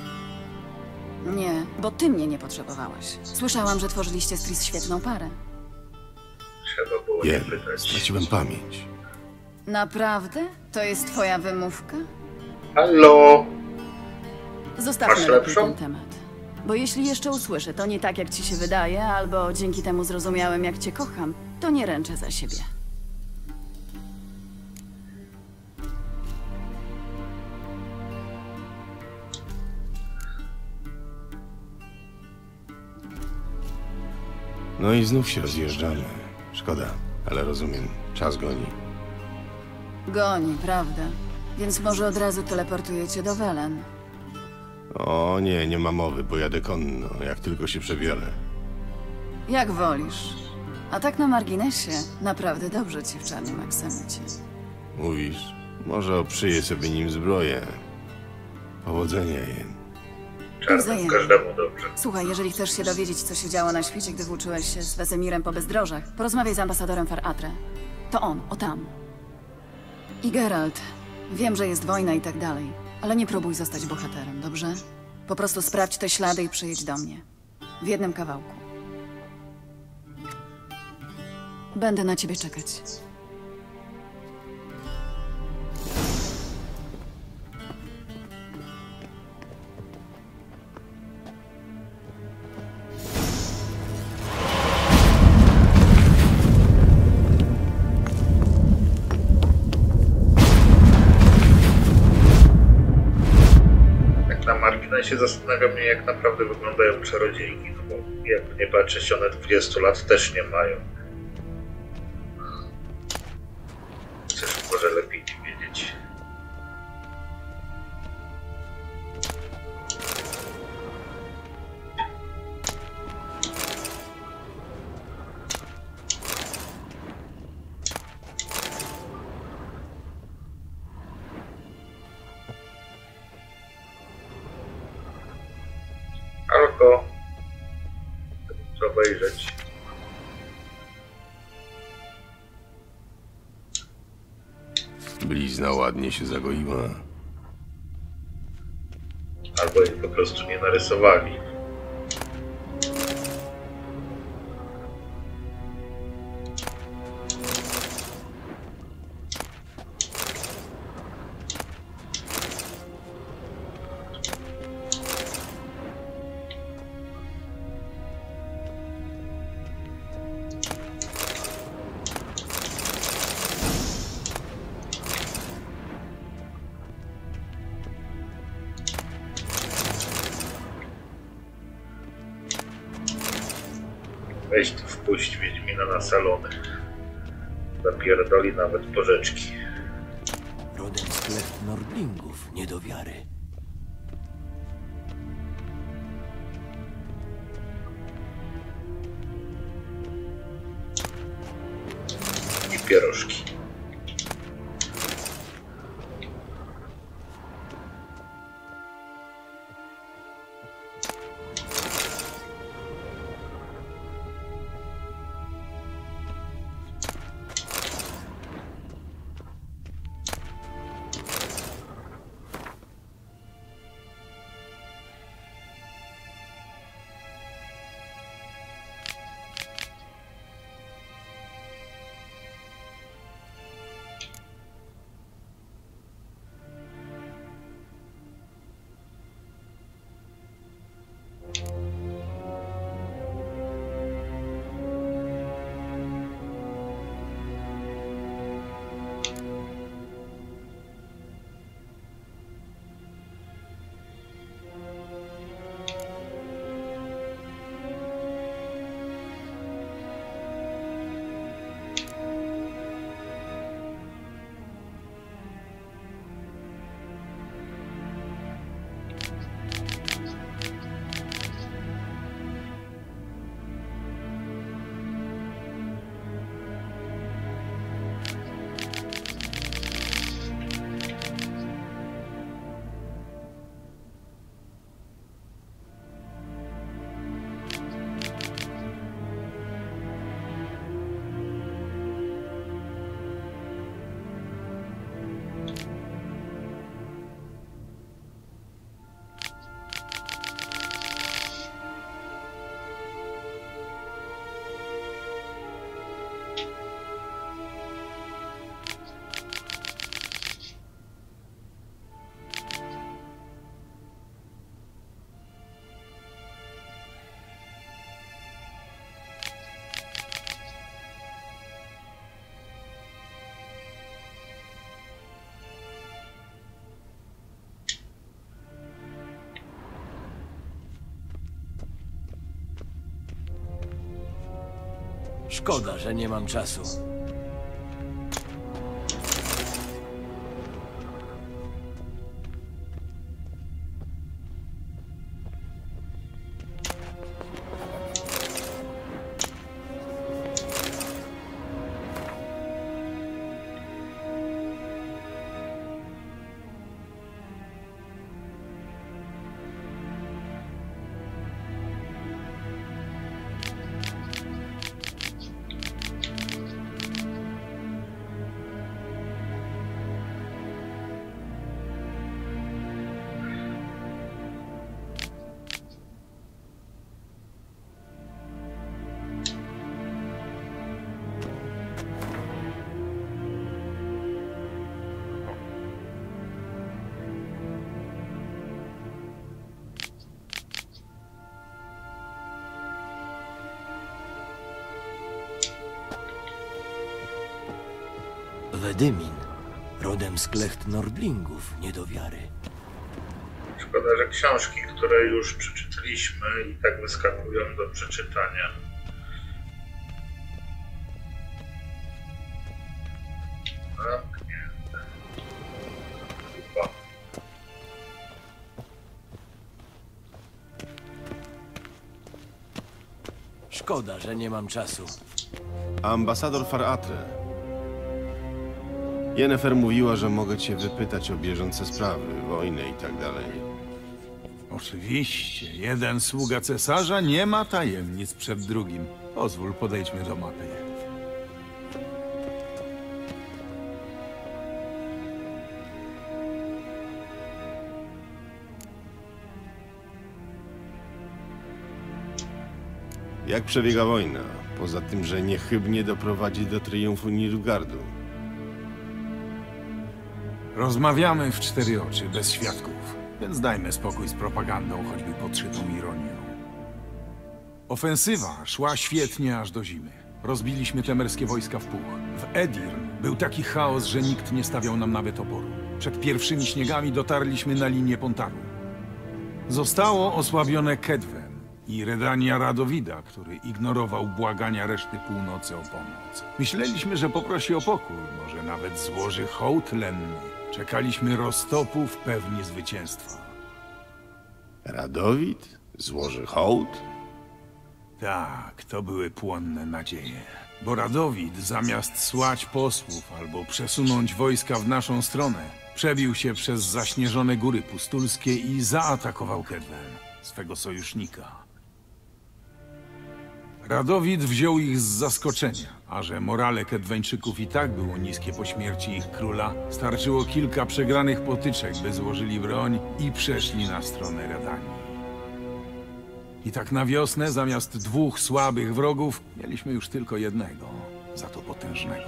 Nie, bo ty mnie nie potrzebowałeś. Słyszałam, że tworzyliście z Triss świetną parę.
Trzeba było nie pytać.
Straciłem pamięć.
Naprawdę? To jest twoja wymówka?
Halo?
Zostawmy
Masz
lepiej
lepszą?
ten temat. Bo jeśli jeszcze usłyszę, to nie tak, jak ci się wydaje, albo dzięki temu zrozumiałem, jak cię kocham, to nie ręczę za siebie.
No i znów się rozjeżdżamy. Szkoda, ale rozumiem. Czas goni.
Goni, prawda? Więc może od razu teleportujecie do Welen.
O nie, nie ma mowy, pojadę konno, jak tylko się przebiorę.
Jak wolisz. A tak na marginesie, naprawdę dobrze ci w czarnym aksencie.
Mówisz? Może oprzyję sobie nim zbroję. Powodzenia, Jen.
Czarnym każdemu dobrze.
Słuchaj, jeżeli chcesz się dowiedzieć, co się działo na świecie, gdy włóczyłeś się z Wesemirem po bezdrożach, porozmawiaj z ambasadorem Far Atre. To on, o tam. I Geralt, wiem, że jest wojna i tak dalej, ale nie próbuj zostać bohaterem, dobrze? Po prostu sprawdź te ślady i przyjedź do mnie. W jednym kawałku. Będę na ciebie czekać.
Ja się zastanawiam mnie, jak naprawdę wyglądają czarodziejki, no bo jakby nie patrzeć, one 20 lat też nie mają. Chcesz może lepiej nie wiedzieć. Alko. Trzeba obejrzeć.
Blizna ładnie się zagoiła.
Albo jej po prostu nie narysowali. Weź tu wpuść Wiedźmina na salony. Zapierdoli nawet porzeczki.
Rodem sklep Nordlingów, nie do wiary.
I pierożki.
Szkoda, że nie mam czasu. Wedymin, rodem z klecht Nordlingów, nie do wiary.
Szkoda, że książki, które już przeczytaliśmy, i tak wyskakują do przeczytania. Zamknięte. Chyba.
Szkoda, że nie mam czasu.
Ambasador Faratre. Yennefer mówiła, że mogę cię wypytać o bieżące sprawy, wojnę i tak dalej.
Oczywiście. Jeden sługa cesarza nie ma tajemnic przed drugim. Pozwól, podejdźmy do mapy.
Jak przebiega wojna? Poza tym, że niechybnie doprowadzi do triumfu Nilfgaardu.
Rozmawiamy w cztery oczy, bez świadków, więc dajmy spokój z propagandą, choćby podszytą ironią. Ofensywa szła świetnie aż do zimy. Rozbiliśmy temerskie wojska w puch. W Edirn był taki chaos, że nikt nie stawiał nam nawet oporu. Przed pierwszymi śniegami dotarliśmy na linię Pontaru. Zostało osłabione Kedwen. i Redania Radowida, który ignorował błagania reszty północy o pomoc. Myśleliśmy, że poprosi o pokój, może nawet złoży hołd lenny. Czekaliśmy roztopów pewni zwycięstwa.
Radowid? Złoży hołd?
Tak, to były płonne nadzieje. Bo Radowid, zamiast słać posłów albo przesunąć wojska w naszą stronę, przebił się przez zaśnieżone góry pustulskie i zaatakował Kedwen, swego sojusznika. Radowid wziął ich z zaskoczenia, a że morale Kedweńczyków i tak było niskie po śmierci ich króla, starczyło kilka przegranych potyczek, by złożyli broń i przeszli na stronę Redanii. I tak na wiosnę, zamiast 2 słabych wrogów, mieliśmy już tylko jednego, za to potężnego.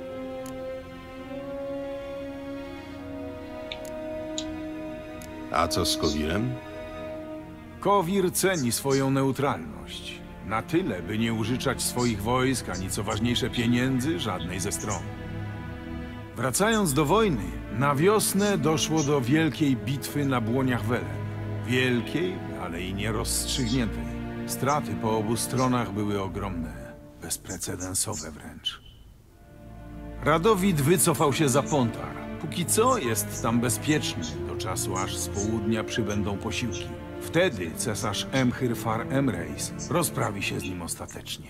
A co z Kowirem?
Kowir ceni swoją neutralność. Na tyle, by nie użyczać swoich wojsk, ani co ważniejsze pieniędzy, żadnej ze stron. Wracając do wojny, na wiosnę doszło do wielkiej bitwy na Błoniach Welen. Wielkiej, ale i nierozstrzygniętej. Straty po obu stronach były ogromne, bezprecedensowe wręcz. Radowid wycofał się za Pontar. Póki co jest tam bezpieczny, do czasu aż z południa przybędą posiłki. Wtedy cesarz Emhyr Far Emreis rozprawi się z nim ostatecznie.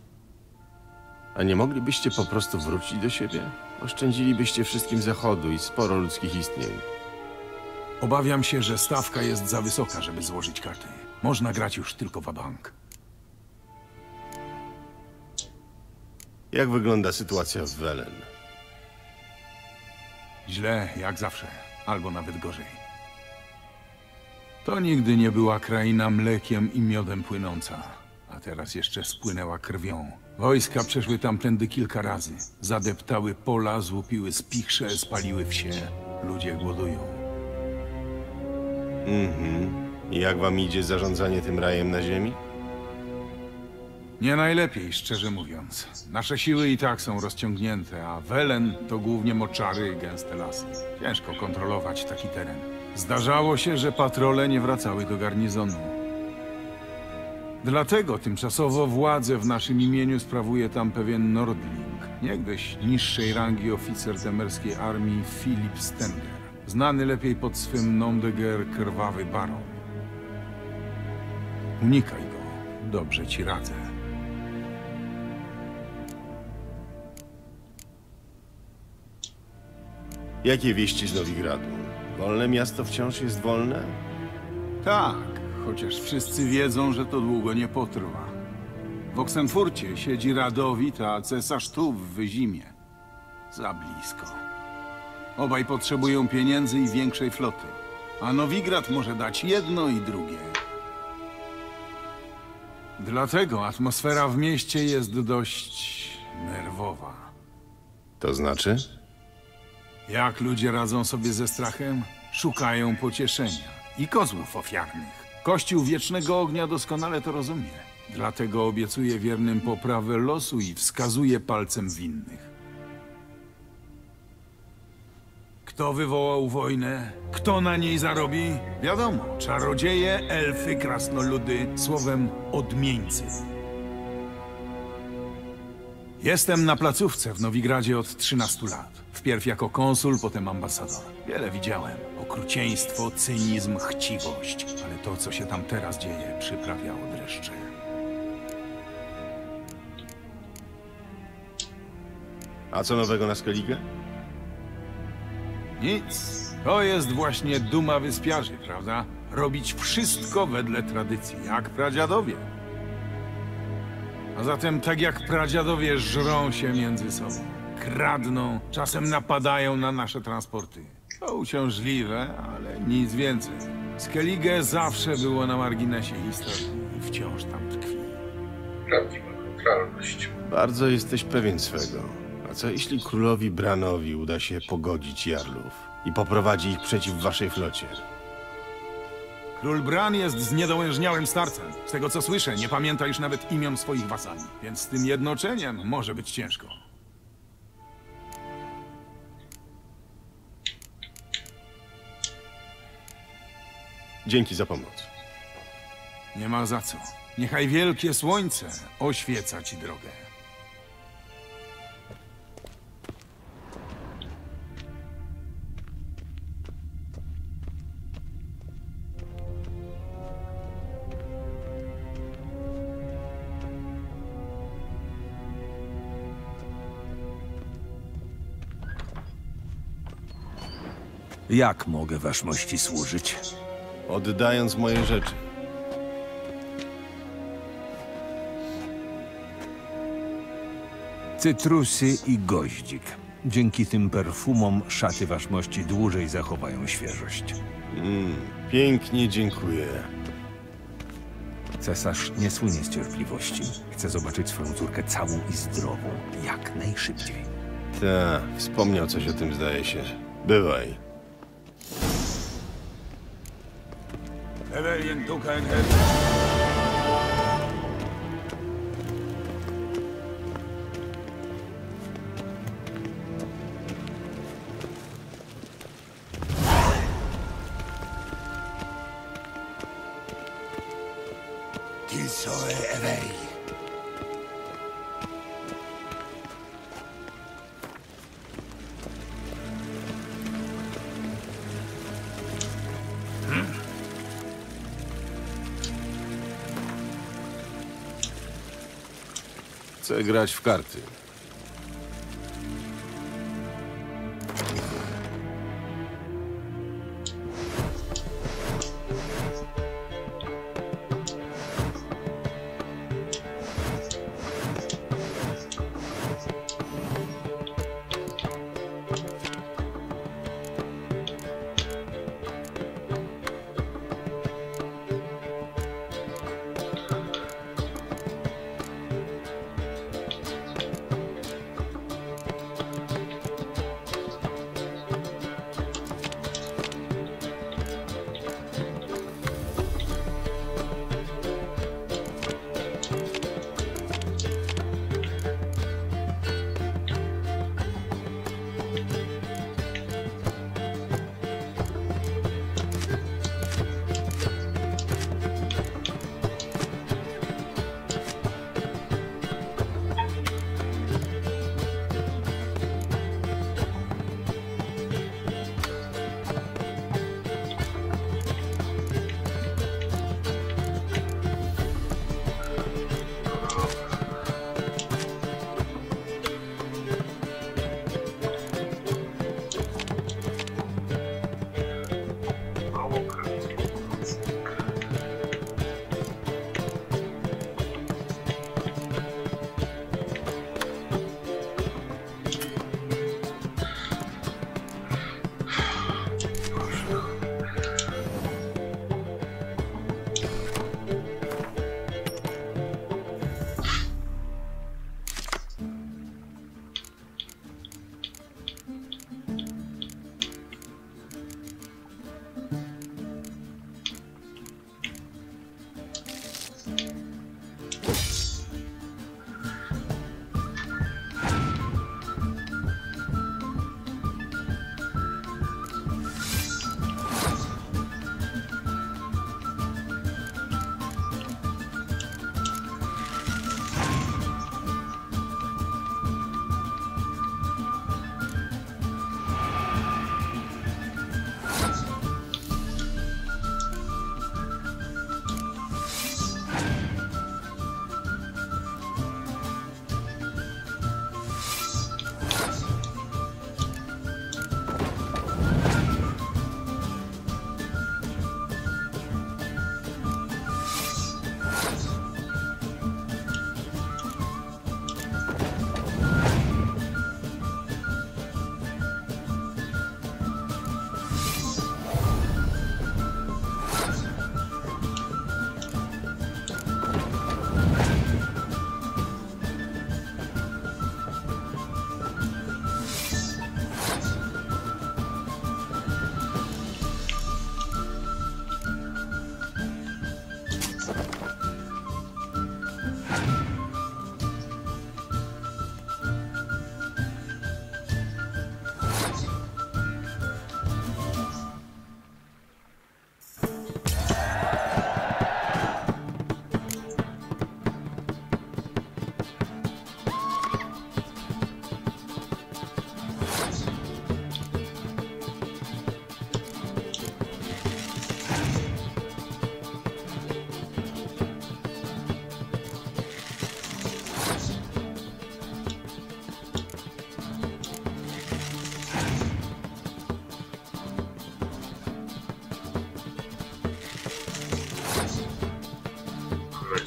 A nie moglibyście po prostu wrócić do siebie? Oszczędzilibyście wszystkim zachodu i sporo ludzkich istnień.
Obawiam się, że stawka jest za wysoka, żeby złożyć karty. Można grać już tylko wabank.
Jak wygląda sytuacja w Welen?
Źle, jak zawsze. Albo nawet gorzej. To nigdy nie była kraina mlekiem i miodem płynąca, a teraz jeszcze spłynęła krwią. Wojska przeszły tamtędy kilka razy. Zadeptały pola, złupiły spichrze, spaliły wsie. Ludzie głodują.
I jak wam idzie zarządzanie tym rajem na ziemi?
Nie najlepiej, szczerze mówiąc. Nasze siły i tak są rozciągnięte, a Welen to głównie moczary i gęste lasy. Ciężko kontrolować taki teren. Zdarzało się, że patrole nie wracały do garnizonu. Dlatego tymczasowo władzę w naszym imieniu sprawuje tam pewien Nordling, niegdyś niższej rangi oficer temerskiej armii Filip Stenger, znany lepiej pod swym nom de guerre Krwawy Baron. Unikaj go, dobrze ci radzę.
Jakie wieści z Nowigradu? Wolne miasto wciąż jest wolne?
Tak, chociaż wszyscy wiedzą, że to długo nie potrwa. W Oksenfurcie siedzi Radowid, a cesarz tu w Wyzimie. Za blisko. Obaj potrzebują pieniędzy i większej floty, a Nowigrad może dać jedno i drugie. Dlatego atmosfera w mieście jest dość nerwowa.
To znaczy?
Jak ludzie radzą sobie ze strachem? Szukają pocieszenia i kozłów ofiarnych. Kościół Wiecznego Ognia doskonale to rozumie. Dlatego obiecuje wiernym poprawę losu i wskazuje palcem winnych. Kto wywołał wojnę? Kto na niej zarobi? Wiadomo, czarodzieje, elfy, krasnoludy, słowem odmieńcy. Jestem na placówce w Nowigradzie od 13 lat. Wpierw jako konsul, potem ambasador. Wiele widziałem. Okrucieństwo, cynizm, chciwość. Ale to, co się tam teraz dzieje, przyprawiało dreszcze.
A co nowego na Skellige?
Nic. To jest właśnie duma wyspiarzy, prawda? Robić wszystko wedle tradycji, jak pradziadowie. A zatem tak jak pradziadowie żrą się między sobą. Kradną, czasem napadają na nasze transporty. To uciążliwe, ale nic więcej. Skellige zawsze było na marginesie historii i wciąż tam tkwi.
Prawdziwa neutralność.
Bardzo jesteś pewien swego. A co jeśli królowi Branowi uda się pogodzić Jarlów i poprowadzi ich przeciw waszej flocie?
Król Bran jest zniedołężniałym starcem. Z tego co słyszę, nie pamięta już nawet imion swoich wasali. Więc z tym jednoczeniem może być ciężko.
Dzięki za pomoc.
Nie ma za co. Niechaj wielkie słońce oświeca ci drogę.
Jak mogę waszmości służyć?
Oddając moje rzeczy.
Cytrusy i goździk. Dzięki tym perfumom szaty waszmości dłużej zachowają świeżość.
Pięknie dziękuję.
Cesarz nie słynie z cierpliwości. Chce zobaczyć swoją córkę całą i zdrową. Jak najszybciej.
Ta, wspomniał coś o tym, zdaje się. Bywaj.
Evelyn Dukenhead.
Tilsoe Evei.
Chcę grać w karty.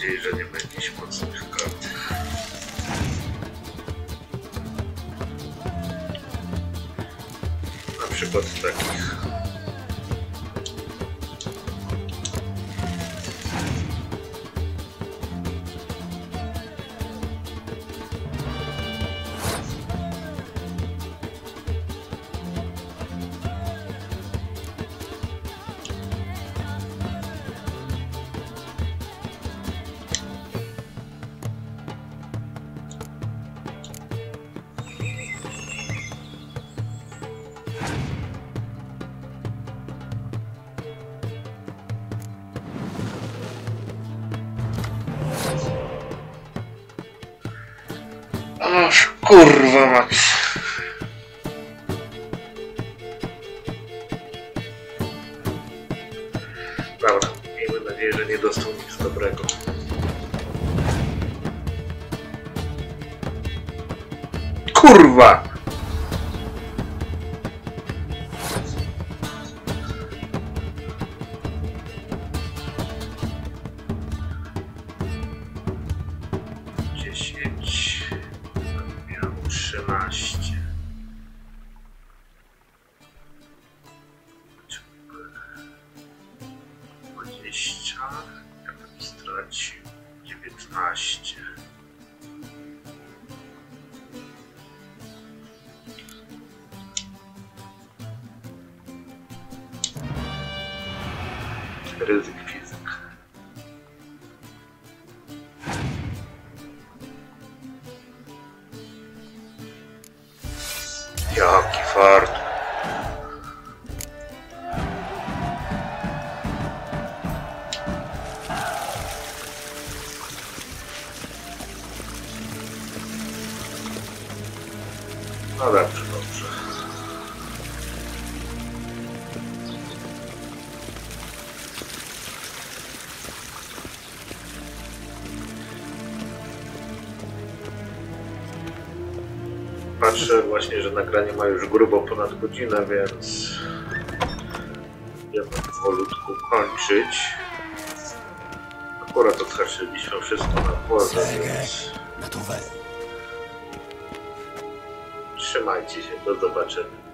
nadzieję, że nie ma jakichś mocnych kart. Na przykład takich. Aż kurwa mać. Dobra, miejmy nadzieję, że nie dostał nic dobrego. Kurwa! Stracił 19. Ryzyk fizyk. Jaki fart. No dobrze, dobrze. Patrzę właśnie, że nagranie ma już grubo ponad godzinę, więc będziemy powolutku kończyć. Akurat odhaczyliśmy wszystko na płodze, więc... Trzymajcie się, do zobaczenia.